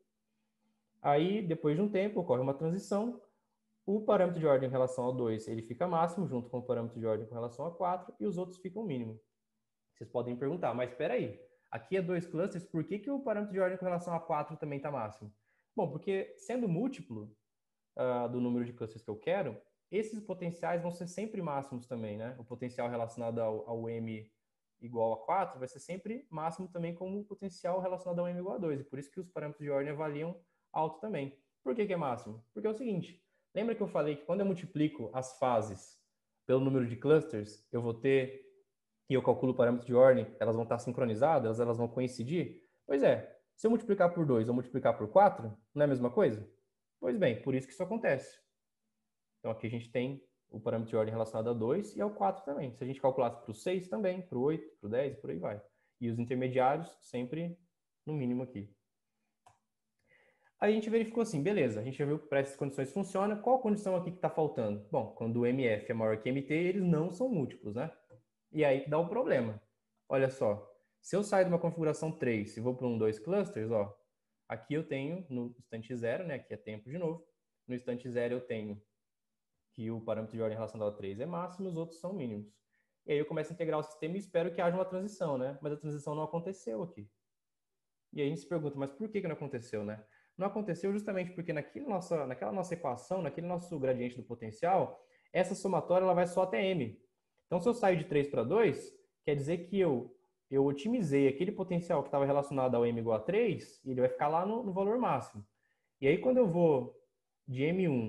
Aí, depois de um tempo, ocorre uma transição. O parâmetro de ordem em relação ao 2, ele fica máximo, junto com o parâmetro de ordem com relação a 4, e os outros ficam mínimo. Vocês podem perguntar, mas espera aí, aqui é 2 clusters, por que o parâmetro de ordem com relação a 4 também está máximo? Bom, porque sendo múltiplo do número de clusters que eu quero, esses potenciais vão ser sempre máximos também, né? O potencial relacionado ao M igual a 4 vai ser sempre máximo também como o potencial relacionado ao M igual a 2, e por isso que os parâmetros de ordem avaliam alto também. Por que é máximo? Porque é o seguinte, lembra que eu falei que quando eu multiplico as fases pelo número de clusters, eu vou ter, e eu calculo o parâmetro de ordem, elas vão estar sincronizadas, elas vão coincidir? Pois é, se eu multiplicar por 2 ou multiplicar por 4, não é a mesma coisa? Pois bem, por isso que isso acontece. Então aqui a gente tem o parâmetro de ordem relacionado a 2 e ao 4 também. Se a gente calculasse para o 6 também, para o 8, para o 10, por aí vai. E os intermediários sempre no mínimo aqui. Aí a gente verificou assim, beleza, a gente já viu que para essas condições funciona. Qual a condição aqui que está faltando? Bom, quando o MF é maior que MT, eles não são múltiplos, né? E aí que dá o problema. Olha só, se eu sair de uma configuração 3 e vou para um 2 clusters, ó, aqui eu tenho no instante 0, né? Aqui é tempo de novo. No instante 0 eu tenho que o parâmetro de ordem relacionado a 3 é máximo, os outros são mínimos. E aí eu começo a integrar o sistema e espero que haja uma transição, né? Mas a transição não aconteceu aqui. E aí a gente se pergunta, mas por que não aconteceu, né? Não aconteceu justamente porque naquela nossa equação, naquele nosso gradiente do potencial, essa somatória ela vai só até m. Então, se eu saio de 3 para 2, quer dizer que eu otimizei aquele potencial que estava relacionado ao m igual a 3, e ele vai ficar lá no valor máximo. E aí, quando eu vou de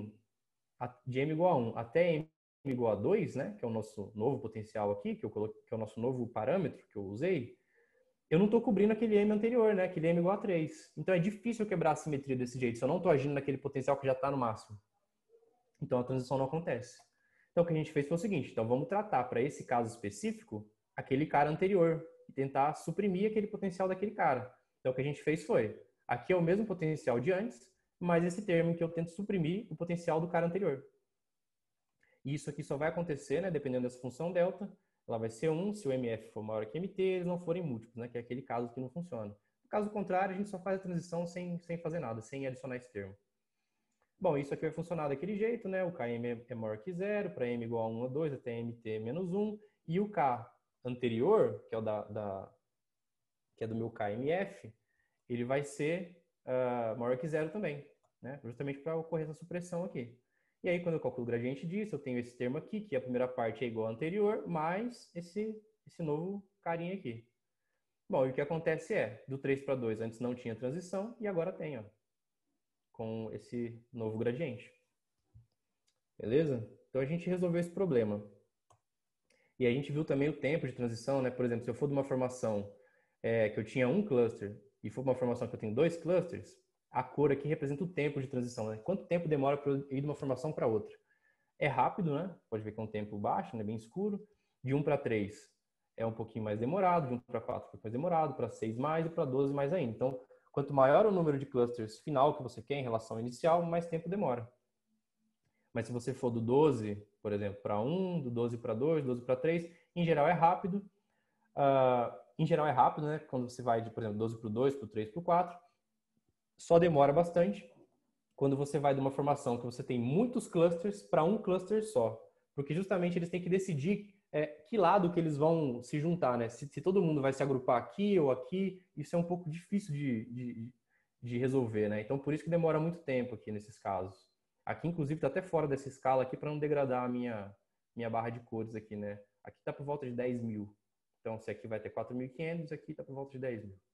de M igual a 1 até M igual a 2, né, que é o nosso novo potencial aqui, que eu coloquei, que é o nosso novo parâmetro que eu usei, eu não estou cobrindo aquele M anterior, né, aquele M igual a 3. Então é difícil eu quebrar a simetria desse jeito, se eu não estou agindo naquele potencial que já está no máximo. Então a transição não acontece. Então o que a gente fez foi o seguinte, então vamos tratar para esse caso específico aquele cara anterior e tentar suprimir aquele potencial daquele cara. Então o que a gente fez foi, aqui é o mesmo potencial de antes, mas esse termo em que eu tento suprimir o potencial do cara anterior. E isso aqui só vai acontecer, né, dependendo dessa função delta, ela vai ser 1 se o MF for maior que MT, eles não forem múltiplos, né, que é aquele caso que não funciona. No caso contrário, a gente só faz a transição sem fazer nada, sem adicionar esse termo. Bom, isso aqui vai funcionar daquele jeito, né? O Km é maior que zero, para m igual a 1 a 2 até mt menos 1. E o K anterior, que é o que é do meu KMF, ele vai ser maior que zero também, né? Justamente para ocorrer essa supressão aqui. E aí, quando eu calculo o gradiente disso, eu tenho esse termo aqui, que a primeira parte é igual ao anterior, mais esse novo carinha aqui. Bom, e o que acontece é, do 3 para 2 antes não tinha transição, e agora tem, ó, com esse novo gradiente. Beleza? Então a gente resolveu esse problema. E a gente viu também o tempo de transição, né? Por exemplo, se eu for de uma formação que eu tinha um cluster e for uma formação que eu tenho dois clusters, a cor aqui representa o tempo de transição, né? Quanto tempo demora para eu ir de uma formação para outra? É rápido, né? Pode ver que é um tempo baixo, né? Bem escuro. De 1 para 3 é um pouquinho mais demorado, de 1 para 4 é um pouco mais demorado, para 6 mais e para 12 mais ainda. Então, quanto maior o número de clusters final que você quer em relação ao inicial, mais tempo demora. Mas se você for do 12, por exemplo, para 1, do 12 para 2, 12 para 3, em geral é rápido. Em geral é rápido, né? Quando você vai de, por exemplo, 12 para o 2, para o 3, para o 4. Só demora bastante quando você vai de uma formação que você tem muitos clusters para um cluster só. Porque justamente eles têm que decidir que lado que eles vão se juntar, né? Se todo mundo vai se agrupar aqui ou aqui, isso é um pouco difícil de resolver, né? Então, por isso que demora muito tempo aqui nesses casos. Aqui, inclusive, está até fora dessa escala aqui para não degradar a minha barra de cores aqui, né? Aqui está por volta de 10 mil. Então, se aqui vai ter 4.500, aqui está por volta de 10 mil.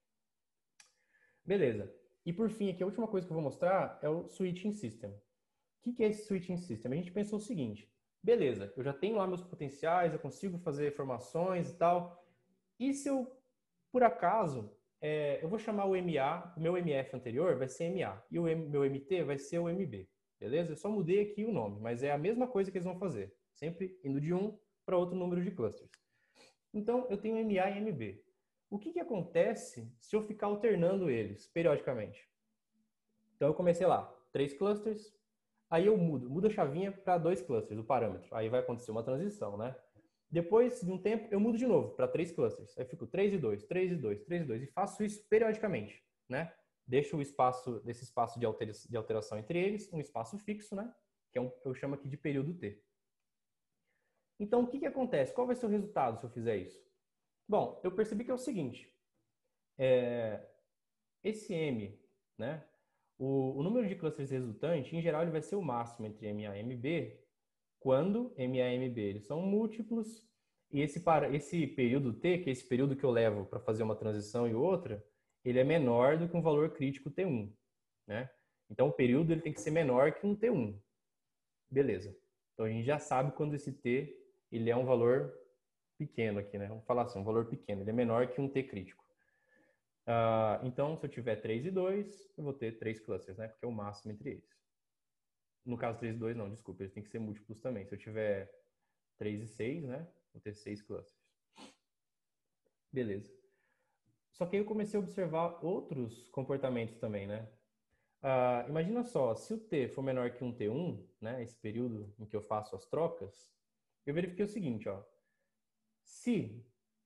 Beleza. E por fim, aqui a última coisa que eu vou mostrar é o switching system. O que é esse switching system? A gente pensou o seguinte, beleza, eu já tenho lá meus potenciais, eu consigo fazer formações e tal, e se eu, por acaso, eu vou chamar o MA, o meu MF anterior vai ser MA, e o meu MT vai ser o MB, beleza? Eu só mudei aqui o nome, mas é a mesma coisa que eles vão fazer, sempre indo de um para outro número de clusters. Então, eu tenho MA e MB. O que acontece se eu ficar alternando eles periodicamente? Então, eu comecei lá, 3 clusters, aí eu mudo a chavinha para 2 clusters, o parâmetro. Aí vai acontecer uma transição, né? Depois de um tempo, eu mudo de novo para 3 clusters. Aí fico 3 e 2, 3 e 2, 3 e 2. E faço isso periodicamente, né? Deixo o espaço, desse espaço de alteração entre eles, um espaço fixo, né? Que eu chamo aqui de período T. Então, o que acontece? Qual vai ser o resultado se eu fizer isso? Bom, eu percebi que é o seguinte. Esse M, né? O número de clusters resultante, em geral, ele vai ser o máximo entre MA e MB, quando MA e MB eles são múltiplos, e esse período T, que é esse período que eu levo para fazer uma transição e outra, ele é menor do que um valor crítico T1, né? Então, o período ele tem que ser menor que um T1. Beleza. Então, a gente já sabe quando esse T ele é um valor pequeno aqui, né? Vamos falar assim, um valor pequeno. Ele é menor que um T crítico. Então, se eu tiver 3 e 2, eu vou ter 3 clusters, né? Porque é o máximo entre eles. No caso 3 e 2, não, desculpa, eles têm que ser múltiplos também. Se eu tiver 3 e 6, né? Vou ter 6 clusters. Beleza. Só que aí eu comecei a observar outros comportamentos também, né? Imagina só, se o T for menor que um T1, né? Esse período em que eu faço as trocas, eu verifiquei o seguinte, ó. Se...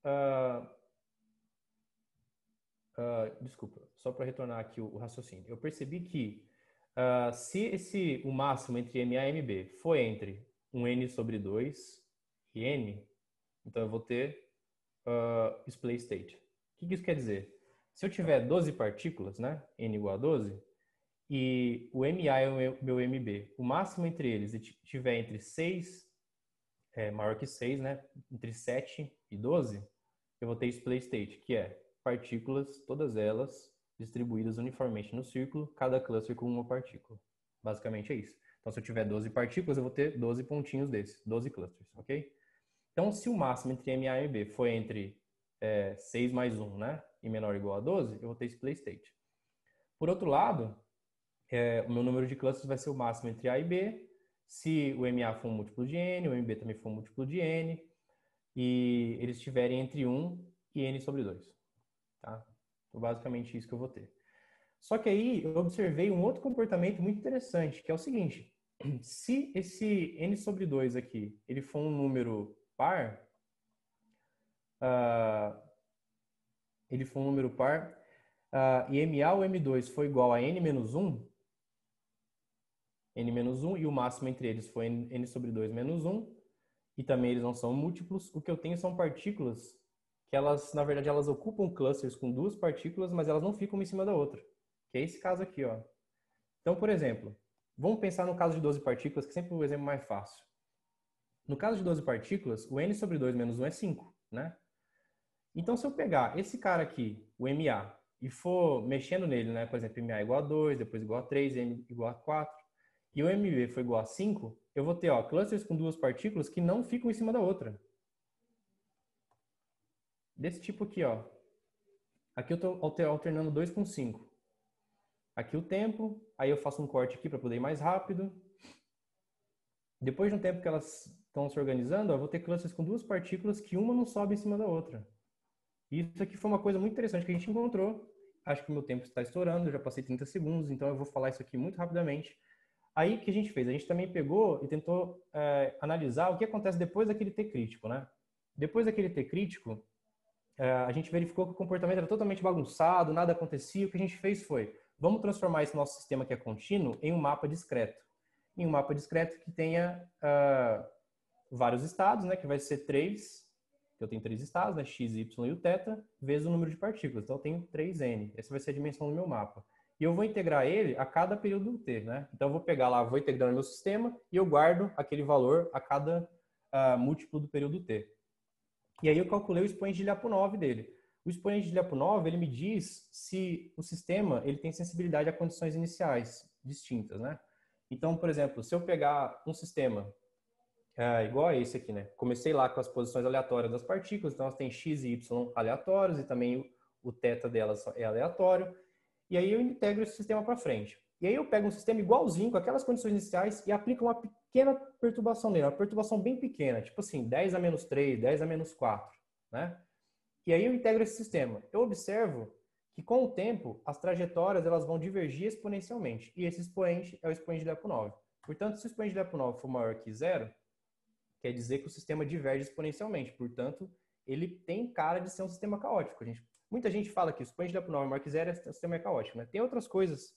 desculpa, só para retornar aqui o raciocínio. Eu percebi que se o máximo entre MA e MB for entre um N sobre 2 e N, então eu vou ter splay state. O que isso quer dizer? Se eu tiver 12 partículas, né, N igual a 12, e o MA é o meu MB, o máximo entre eles estiver entre 6, maior que 6, né, entre 7 e 12, eu vou ter splay state, que é partículas, todas elas, distribuídas uniformemente no círculo, cada cluster com uma partícula. Basicamente é isso. Então, se eu tiver 12 partículas, eu vou ter 12 pontinhos desses, 12 clusters, ok? Então, se o máximo entre MA e MB foi entre 6 mais 1, né, e menor ou igual a 12, eu vou ter esse play state. Por outro lado, o meu número de clusters vai ser o máximo entre A e B, se o MA for um múltiplo de N, o MB também for um múltiplo de N, e eles estiverem entre 1 e N sobre 2. Tá? Então, basicamente isso que eu vou ter. Só que aí eu observei um outro comportamento muito interessante, que é o seguinte: se esse N sobre 2 aqui, ele for um número par, e MA ou M2 for igual a N-1, N-1, e o máximo entre eles foi N sobre 2 menos 1, e também eles não são múltiplos, o que eu tenho são partículas que elas, na verdade, elas ocupam clusters com duas partículas, mas elas não ficam uma em cima da outra. Que é esse caso aqui, ó. Então, por exemplo, vamos pensar no caso de 12 partículas, que é sempre o exemplo mais fácil. No caso de 12 partículas, o N sobre 2 menos 1 é 5, né? Então, se eu pegar esse cara aqui, o MA, e for mexendo nele, né? Por exemplo, MA igual a 2, depois igual a 3, M igual a 4, e o MB for igual a 5, eu vou ter, ó, clusters com duas partículas que não ficam em cima da outra. Desse tipo aqui, ó. Aqui eu estou alternando 2 com 5. Aqui o tempo, aí eu faço um corte aqui para poder ir mais rápido. Depois de um tempo que elas estão se organizando, eu vou ter clusters com duas partículas que uma não sobe em cima da outra. E isso aqui foi uma coisa muito interessante que a gente encontrou. Acho que o meu tempo está estourando, eu já passei 30 segundos, então eu vou falar isso aqui muito rapidamente. Aí, o que a gente fez? A gente também pegou e tentou analisar o que acontece depois daquele T crítico, né? Depois daquele T crítico, a gente verificou que o comportamento era totalmente bagunçado, nada acontecia. O que a gente fez foi, vamos transformar esse nosso sistema que é contínuo em um mapa discreto. Em um mapa discreto que tenha vários estados, né? Que vai ser 3, que eu tenho 3 estados, né? X, Y e o θ, vezes o número de partículas. Então, eu tenho 3N. Essa vai ser a dimensão do meu mapa. E eu vou integrar ele a cada período T, né? Então, eu vou pegar lá, vou integrando meu sistema e eu guardo aquele valor a cada múltiplo do período T. E aí eu calculei o expoente de Lyapunov dele. O expoente de Lyapunov, ele me diz se o sistema ele tem sensibilidade a condições iniciais distintas, né? Então, por exemplo, se eu pegar um sistema igual a esse aqui, né? Comecei lá com as posições aleatórias das partículas, então elas têm x e y aleatórios e também o θ delas é aleatório. E aí eu integro esse sistema para frente. E aí eu pego um sistema igualzinho, com aquelas condições iniciais, e aplico uma pequena perturbação nele, uma perturbação bem pequena, tipo assim, 10 a menos 3, 10 a menos 4, né? E aí eu integro esse sistema. Eu observo que com o tempo, as trajetórias elas vão divergir exponencialmente. E esse expoente é o expoente de Lyapunov. Portanto, se o expoente de Lyapunov for maior que zero, quer dizer que o sistema diverge exponencialmente. Portanto, ele tem cara de ser um sistema caótico. Muita gente fala que o expoente de Lyapunov maior que zero, o sistema é caótico, né? Tem outras coisas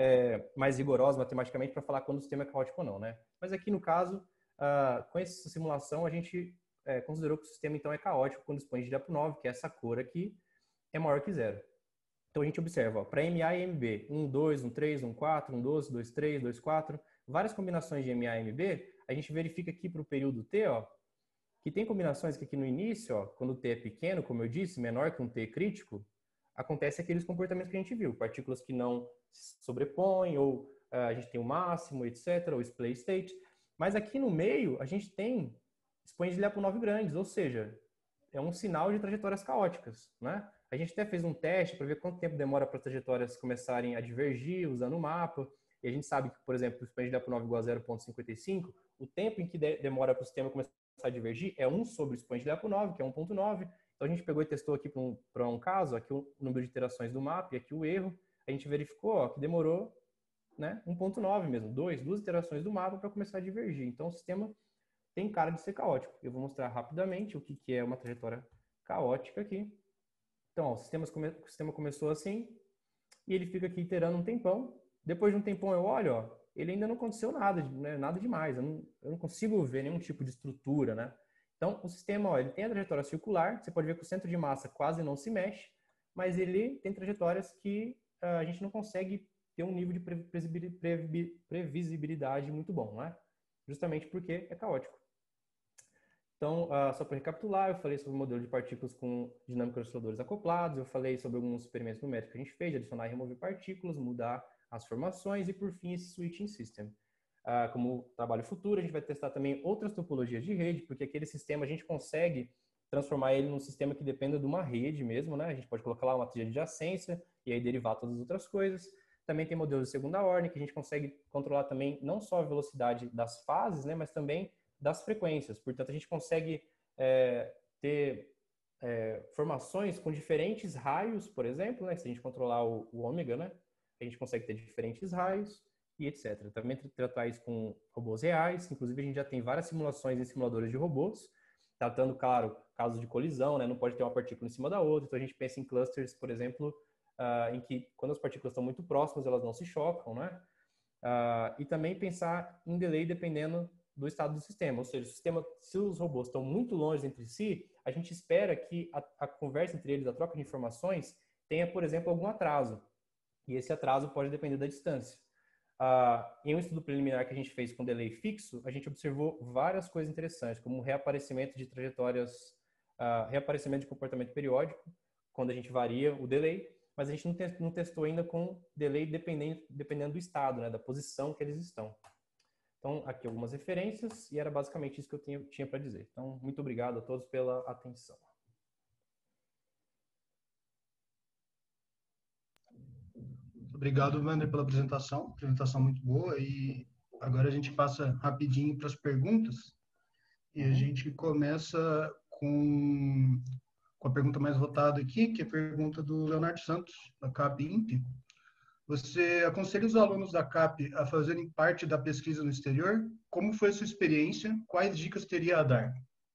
mais rigorosas matematicamente para falar quando o sistema é caótico ou não, né? Mas aqui no caso, com essa simulação, a gente considerou que o sistema então é caótico quando o expoente de Lyapunov, que é essa cor aqui, é maior que zero. Então a gente observa, para MA e MB, 1, 2, 1, 3, 1, 4, 1, 12, 2, 3, 2, 4, várias combinações de MA e MB, a gente verifica aqui para o período T, ó, que tem combinações que aqui no início, ó, quando o T é pequeno, como eu disse, menor que um T crítico, acontece aqueles comportamentos que a gente viu, partículas que não se sobrepõem, ou a gente tem o máximo, etc., ou play state. Mas aqui no meio, a gente tem expoentes de Lyapunov grandes, ou seja, é um sinal de trajetórias caóticas, né? A gente até fez um teste para ver quanto tempo demora para as trajetórias começarem a divergir usando o mapa. E a gente sabe que, por exemplo, o expoente de Lyapunov igual a 0,55, o tempo em que demora para o sistema começar a divergir é 1 sobre o expoente de Lyapunov, que é 1,9. Então a gente pegou e testou aqui para um caso, aqui o número de iterações do mapa e aqui o erro. A gente verificou ó, que demorou, né, 1,9 mesmo, duas iterações do mapa para começar a divergir. Então o sistema tem cara de ser caótico. Eu vou mostrar rapidamente o que é uma trajetória caótica aqui. Então, ó, o sistema começou assim e ele fica aqui iterando um tempão. Depois de um tempão eu olho, ó, ele ainda não aconteceu nada, né, nada demais. Eu não consigo ver nenhum tipo de estrutura, né? Então, o sistema, ó, ele tem a trajetória circular. Você pode ver que o centro de massa quase não se mexe, mas ele tem trajetórias que a gente não consegue ter um nível de previsibilidade muito bom, né? Justamente porque é caótico. Então, só para recapitular, eu falei sobre o modelo de partículas com dinâmica de osciladores acoplados, eu falei sobre alguns experimentos numéricos que a gente fez, de adicionar e remover partículas, mudar as formações e, por fim, esse switching system. Como trabalho futuro, a gente vai testar também outras topologias de rede, porque aquele sistema a gente consegue transformar ele num sistema que dependa de uma rede mesmo, né? A gente pode colocar lá uma trilha de adjacência e aí derivar todas as outras coisas. Também tem modelos de segunda ordem, que a gente consegue controlar também não só a velocidade das fases, né? Mas também das frequências. Portanto, a gente consegue ter formações com diferentes raios, por exemplo, né? Se a gente controlar o ômega, né? A gente consegue ter diferentes raios e etc. Também tratar isso com robôs reais. Inclusive, a gente já tem várias simulações em simuladores de robôs, tratando, claro, casos de colisão, né? Não pode ter uma partícula em cima da outra. Então, a gente pensa em clusters, por exemplo, em que, quando as partículas estão muito próximas, elas não se chocam, né? E também pensar em delay dependendo do estado do sistema. Ou seja, se os robôs estão muito longe entre si, a gente espera que a conversa entre eles, a troca de informações, tenha, por exemplo, algum atraso. E esse atraso pode depender da distância. Em um estudo preliminar que a gente fez com delay fixo, a gente observou várias coisas interessantes, como reaparecimento de trajetórias, reaparecimento de comportamento periódico, quando a gente varia o delay, mas a gente não testou ainda com delay dependendo do estado, né, da posição que eles estão. Então, aqui algumas referências, e era basicamente isso que eu tinha para dizer. Então, muito obrigado a todos pela atenção. Obrigado, Wander, pela apresentação muito boa. E agora a gente passa rapidinho para as perguntas. E a gente começa com a pergunta mais votada aqui, que é a pergunta do Leonardo Santos, da CAP INPE. Você aconselha os alunos da CAP a fazerem parte da pesquisa no exterior? Como foi a sua experiência? Quais dicas teria a dar?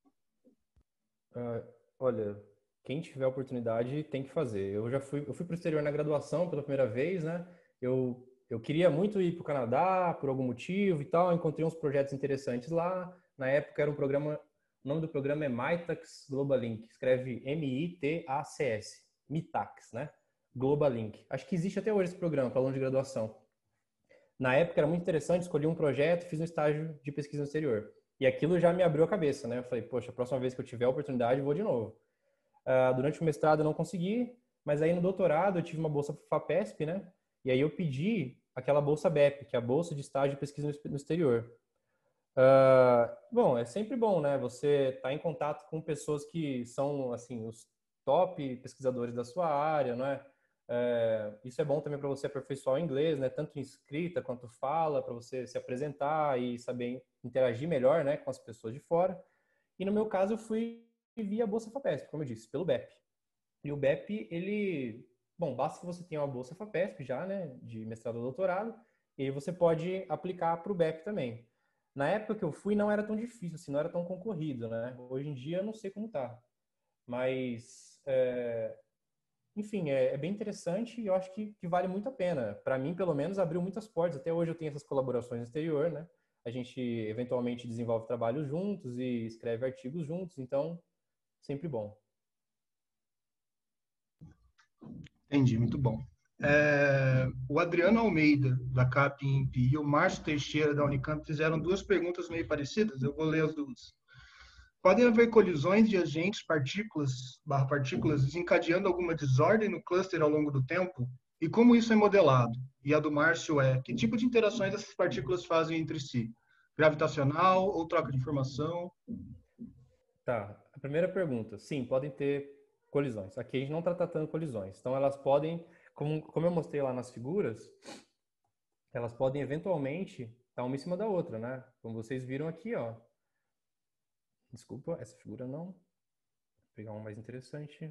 Olha, quem tiver oportunidade tem que fazer. Eu fui para o exterior na graduação pela primeira vez, né? Eu queria muito ir para o Canadá por algum motivo e tal. Encontrei uns projetos interessantes lá. Na época era um programa, o nome do programa é MITACS Global Link. Escreve MITACS, MITACS, né? Global Link. Acho que existe até hoje esse programa para aluno de graduação. Na época era muito interessante, escolhi um projeto, fiz um estágio de pesquisa no exterior. E aquilo já me abriu a cabeça, né? Eu falei, poxa, a próxima vez que eu tiver a oportunidade, eu vou de novo. Durante o mestrado eu não consegui, mas aí no doutorado eu tive uma bolsa FAPESP, né? E aí eu pedi aquela bolsa BEP, que é a bolsa de estágio de pesquisa no exterior. Bom, é sempre bom, né? Você tá em contato com pessoas que são, assim, os top pesquisadores da sua área, não é? Isso é bom também para você aperfeiçoar o inglês, né? Tanto em escrita quanto fala, para você se apresentar e saber interagir melhor, né, com as pessoas de fora. E no meu caso, eu fui via Bolsa FAPESP, como eu disse, pelo BEP. E o BEP, ele... Bom, basta que você tenha uma Bolsa FAPESP já, né, de mestrado ou doutorado, e aí você pode aplicar para o BEP também. Na época que eu fui, não era tão difícil, assim, não era tão concorrido, né? Hoje em dia, eu não sei como tá. Mas, enfim, é bem interessante e eu acho que vale muito a pena. Para mim, pelo menos, abriu muitas portas. Até hoje eu tenho essas colaborações no exterior, né? A gente eventualmente desenvolve trabalhos juntos e escreve artigos juntos, então sempre bom. Entendi, muito bom. O Adriano Almeida, da CAP INPE, e o Márcio Teixeira, da Unicamp, fizeram duas perguntas meio parecidas. Eu vou ler as duas. Podem haver colisões de agentes, partículas, desencadeando alguma desordem no cluster ao longo do tempo? E como isso é modelado? E a do Márcio é: que tipo de interações essas partículas fazem entre si? Gravitacional ou troca de informação? Tá, a primeira pergunta. Sim, podem ter colisões. Aqui a gente não está tratando colisões. Então elas podem, como eu mostrei lá nas figuras, elas podem eventualmente estar uma em cima da outra, né? Como vocês viram aqui, ó. Desculpa, essa figura não. Vou pegar uma mais interessante.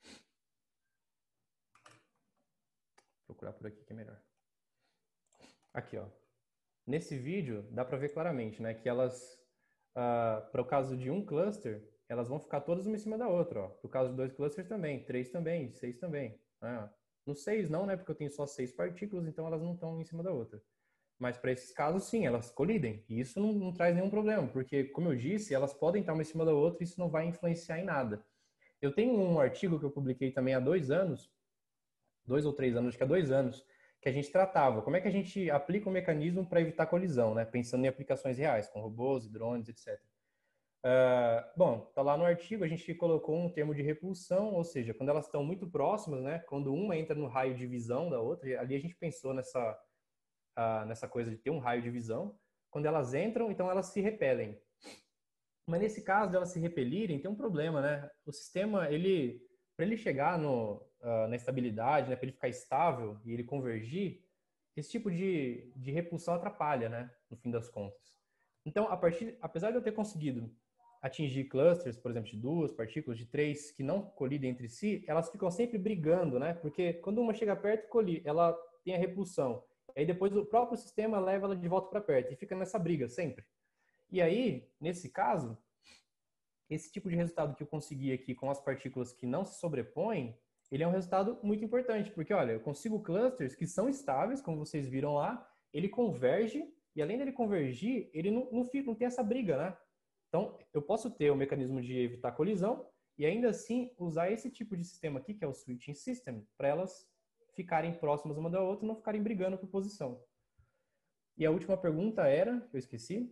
Vou procurar por aqui que é melhor. Aqui, ó. Nesse vídeo dá para ver claramente, né, que elas, para o caso de um cluster, elas vão ficar todas uma em cima da outra, ó. Para o caso de dois clusters também, três também, seis também. No seis não, né, porque eu tenho só 6 partículas, então elas não estão em cima da outra. Mas para esses casos, sim, elas colidem. E isso não traz nenhum problema, porque, como eu disse, elas podem estar uma em cima da outra e isso não vai influenciar em nada. Eu tenho um artigo que eu publiquei também há 2 anos, 2 ou 3 anos, acho que há 2 anos, que a gente tratava como é que a gente aplica um mecanismo para evitar colisão, né? Pensando em aplicações reais, com robôs e drones, etc. Bom, tá lá no artigo, a gente colocou um termo de repulsão, ou seja, quando elas estão muito próximas, né? Quando uma entra no raio de visão da outra, ali a gente pensou nessa coisa de ter um raio de visão. Quando elas entram, então elas se repelem. Mas nesse caso de elas se repelirem, tem um problema, né? O sistema, para ele chegar na estabilidade, né? Para ele ficar estável e ele convergir, esse tipo de repulsão atrapalha, né? No fim das contas. Então, apesar de eu ter conseguido atingir clusters, por exemplo, de 2 partículas, de 3, que não colidem entre si, elas ficam sempre brigando, né? Porque quando uma chega perto, ela tem a repulsão. Aí depois o próprio sistema leva ela de volta para perto e fica nessa briga sempre. E aí, nesse caso, esse tipo de resultado que eu consegui aqui com as partículas que não se sobrepõem, ele é um resultado muito importante, porque, olha, eu consigo clusters que são estáveis, como vocês viram lá, ele converge, e além dele convergir, ele não tem essa briga, né? Então, eu posso ter o mecanismo de evitar colisão, e ainda assim usar esse tipo de sistema aqui, que é o switching system, para elas ficarem próximas uma da outra e não ficarem brigando por posição. E a última pergunta era, eu esqueci,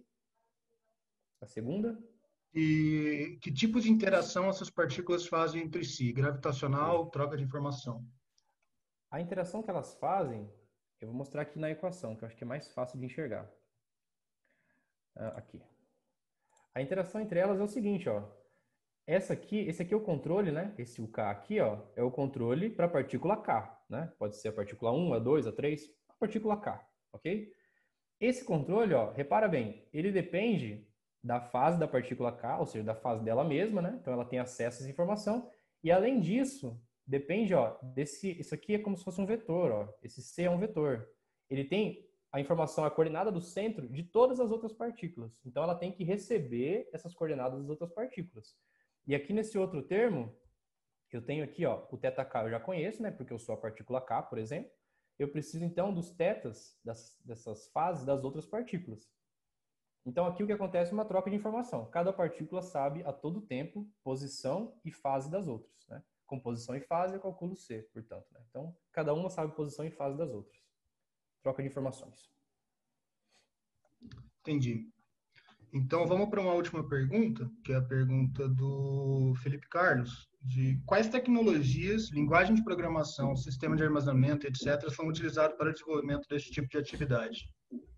a segunda. E que tipo de interação essas partículas fazem entre si? Ok. Gravitacional, troca de informação. A interação que elas fazem, eu vou mostrar aqui na equação, que eu acho que é mais fácil de enxergar. Aqui. A interação entre elas é o seguinte, ó. Esse aqui é o controle, né? Esse UK aqui, ó, é o controle para a partícula K, né? Pode ser a partícula 1, a 2, a 3, a partícula K, ok? Esse controle, ó, repara bem, ele depende da fase da partícula K, ou seja, da fase dela mesma, né? Então ela tem acesso a essa informação. E além disso, depende, ó, isso aqui é como se fosse um vetor, ó. Esse C é um vetor. Ele tem a informação, a coordenada do centro de todas as outras partículas. Então ela tem que receber essas coordenadas das outras partículas. E aqui nesse outro termo, eu tenho aqui, ó, o θk eu já conheço, né? Porque eu sou a partícula K, por exemplo. Eu preciso então dos tetas dessas fases das outras partículas. Então aqui o que acontece é uma troca de informação. Cada partícula sabe a todo tempo posição e fase das outras, né? Com posição e fase eu calculo C, portanto, né? Então cada uma sabe posição e fase das outras. Troca de informações. Entendi. Então, vamos para uma última pergunta, que é a pergunta do Felipe Carlos, de quais tecnologias, linguagem de programação, sistema de armazenamento, etc., são utilizados para o desenvolvimento desse tipo de atividade?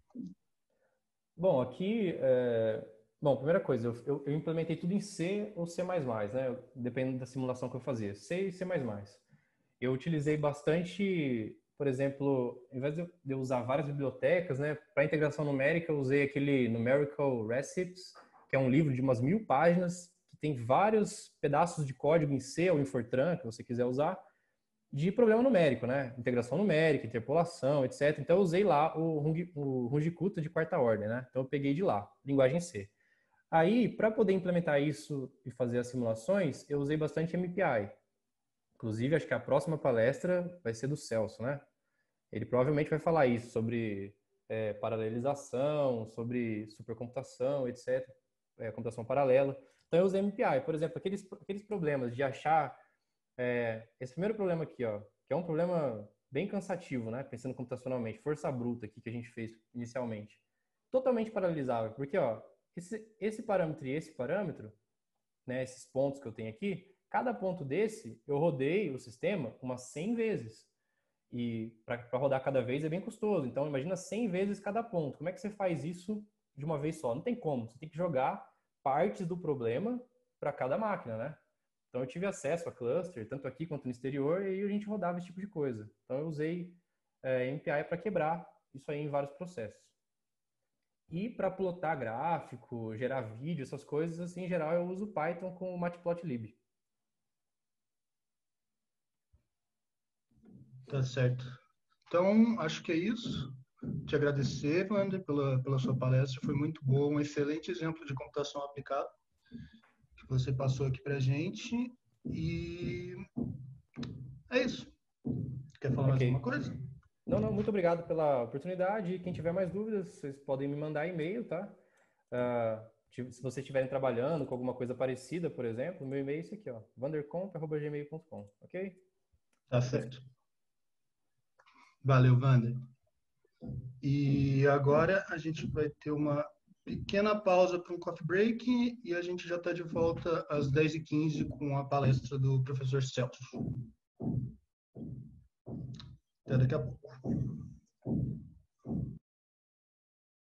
Bom, aqui, primeira coisa, eu implementei tudo em C ou C++, né? Dependendo da simulação que eu fazia, C e C++. Eu utilizei bastante, por exemplo, ao invés de eu usar várias bibliotecas, né? Para integração numérica, eu usei aquele Numerical Recipes, que é um livro de umas 1000 páginas, que tem vários pedaços de código em C ou em Fortran, que você quiser usar, de problema numérico, né? Integração numérica, interpolação, etc. Então eu usei lá o Runge-Kutta de quarta ordem, né? Então eu peguei de lá, linguagem C. Aí, para poder implementar isso e fazer as simulações, eu usei bastante MPI. Inclusive, acho que a próxima palestra vai ser do Celso, né? Ele provavelmente vai falar isso sobre paralelização, sobre supercomputação, etc. Computação paralela. Então eu usei MPI. Por exemplo, aqueles problemas de achar esse primeiro problema aqui, ó, que é um problema bem cansativo, né? Pensando computacionalmente, força bruta aqui que a gente fez inicialmente, totalmente paralelizável, porque ó, esse parâmetro e esse parâmetro, né? Esses pontos que eu tenho aqui, cada ponto desse eu rodei o sistema umas 100 vezes. E para rodar cada vez é bem custoso. Então imagina 100 vezes cada ponto. Como é que você faz isso de uma vez só? Não tem como. Você tem que jogar partes do problema para cada máquina, né? Então eu tive acesso a cluster, tanto aqui quanto no exterior, e aí a gente rodava esse tipo de coisa. Então eu usei MPI para quebrar isso aí em vários processos. E para plotar gráfico, gerar vídeo, essas coisas, assim, em geral eu uso Python com o Matplotlib. Tá certo. Então, acho que é isso. Te agradecer, Wander, pela sua palestra. Foi muito boa, um excelente exemplo de computação aplicada que você passou aqui para a gente. E é isso. Quer falar mais alguma Ok. coisa? Não, muito obrigado pela oportunidade. E quem tiver mais dúvidas, vocês podem me mandar e-mail, tá? Se vocês estiverem trabalhando com alguma coisa parecida, por exemplo, meu e-mail é esse aqui, ó, vandercomp@gmail.com, ok? Tá certo. Valeu, Wander. E agora a gente vai ter uma pequena pausa para um coffee break e a gente já está de volta às 10h15 com a palestra do professor Celso. Até daqui a pouco.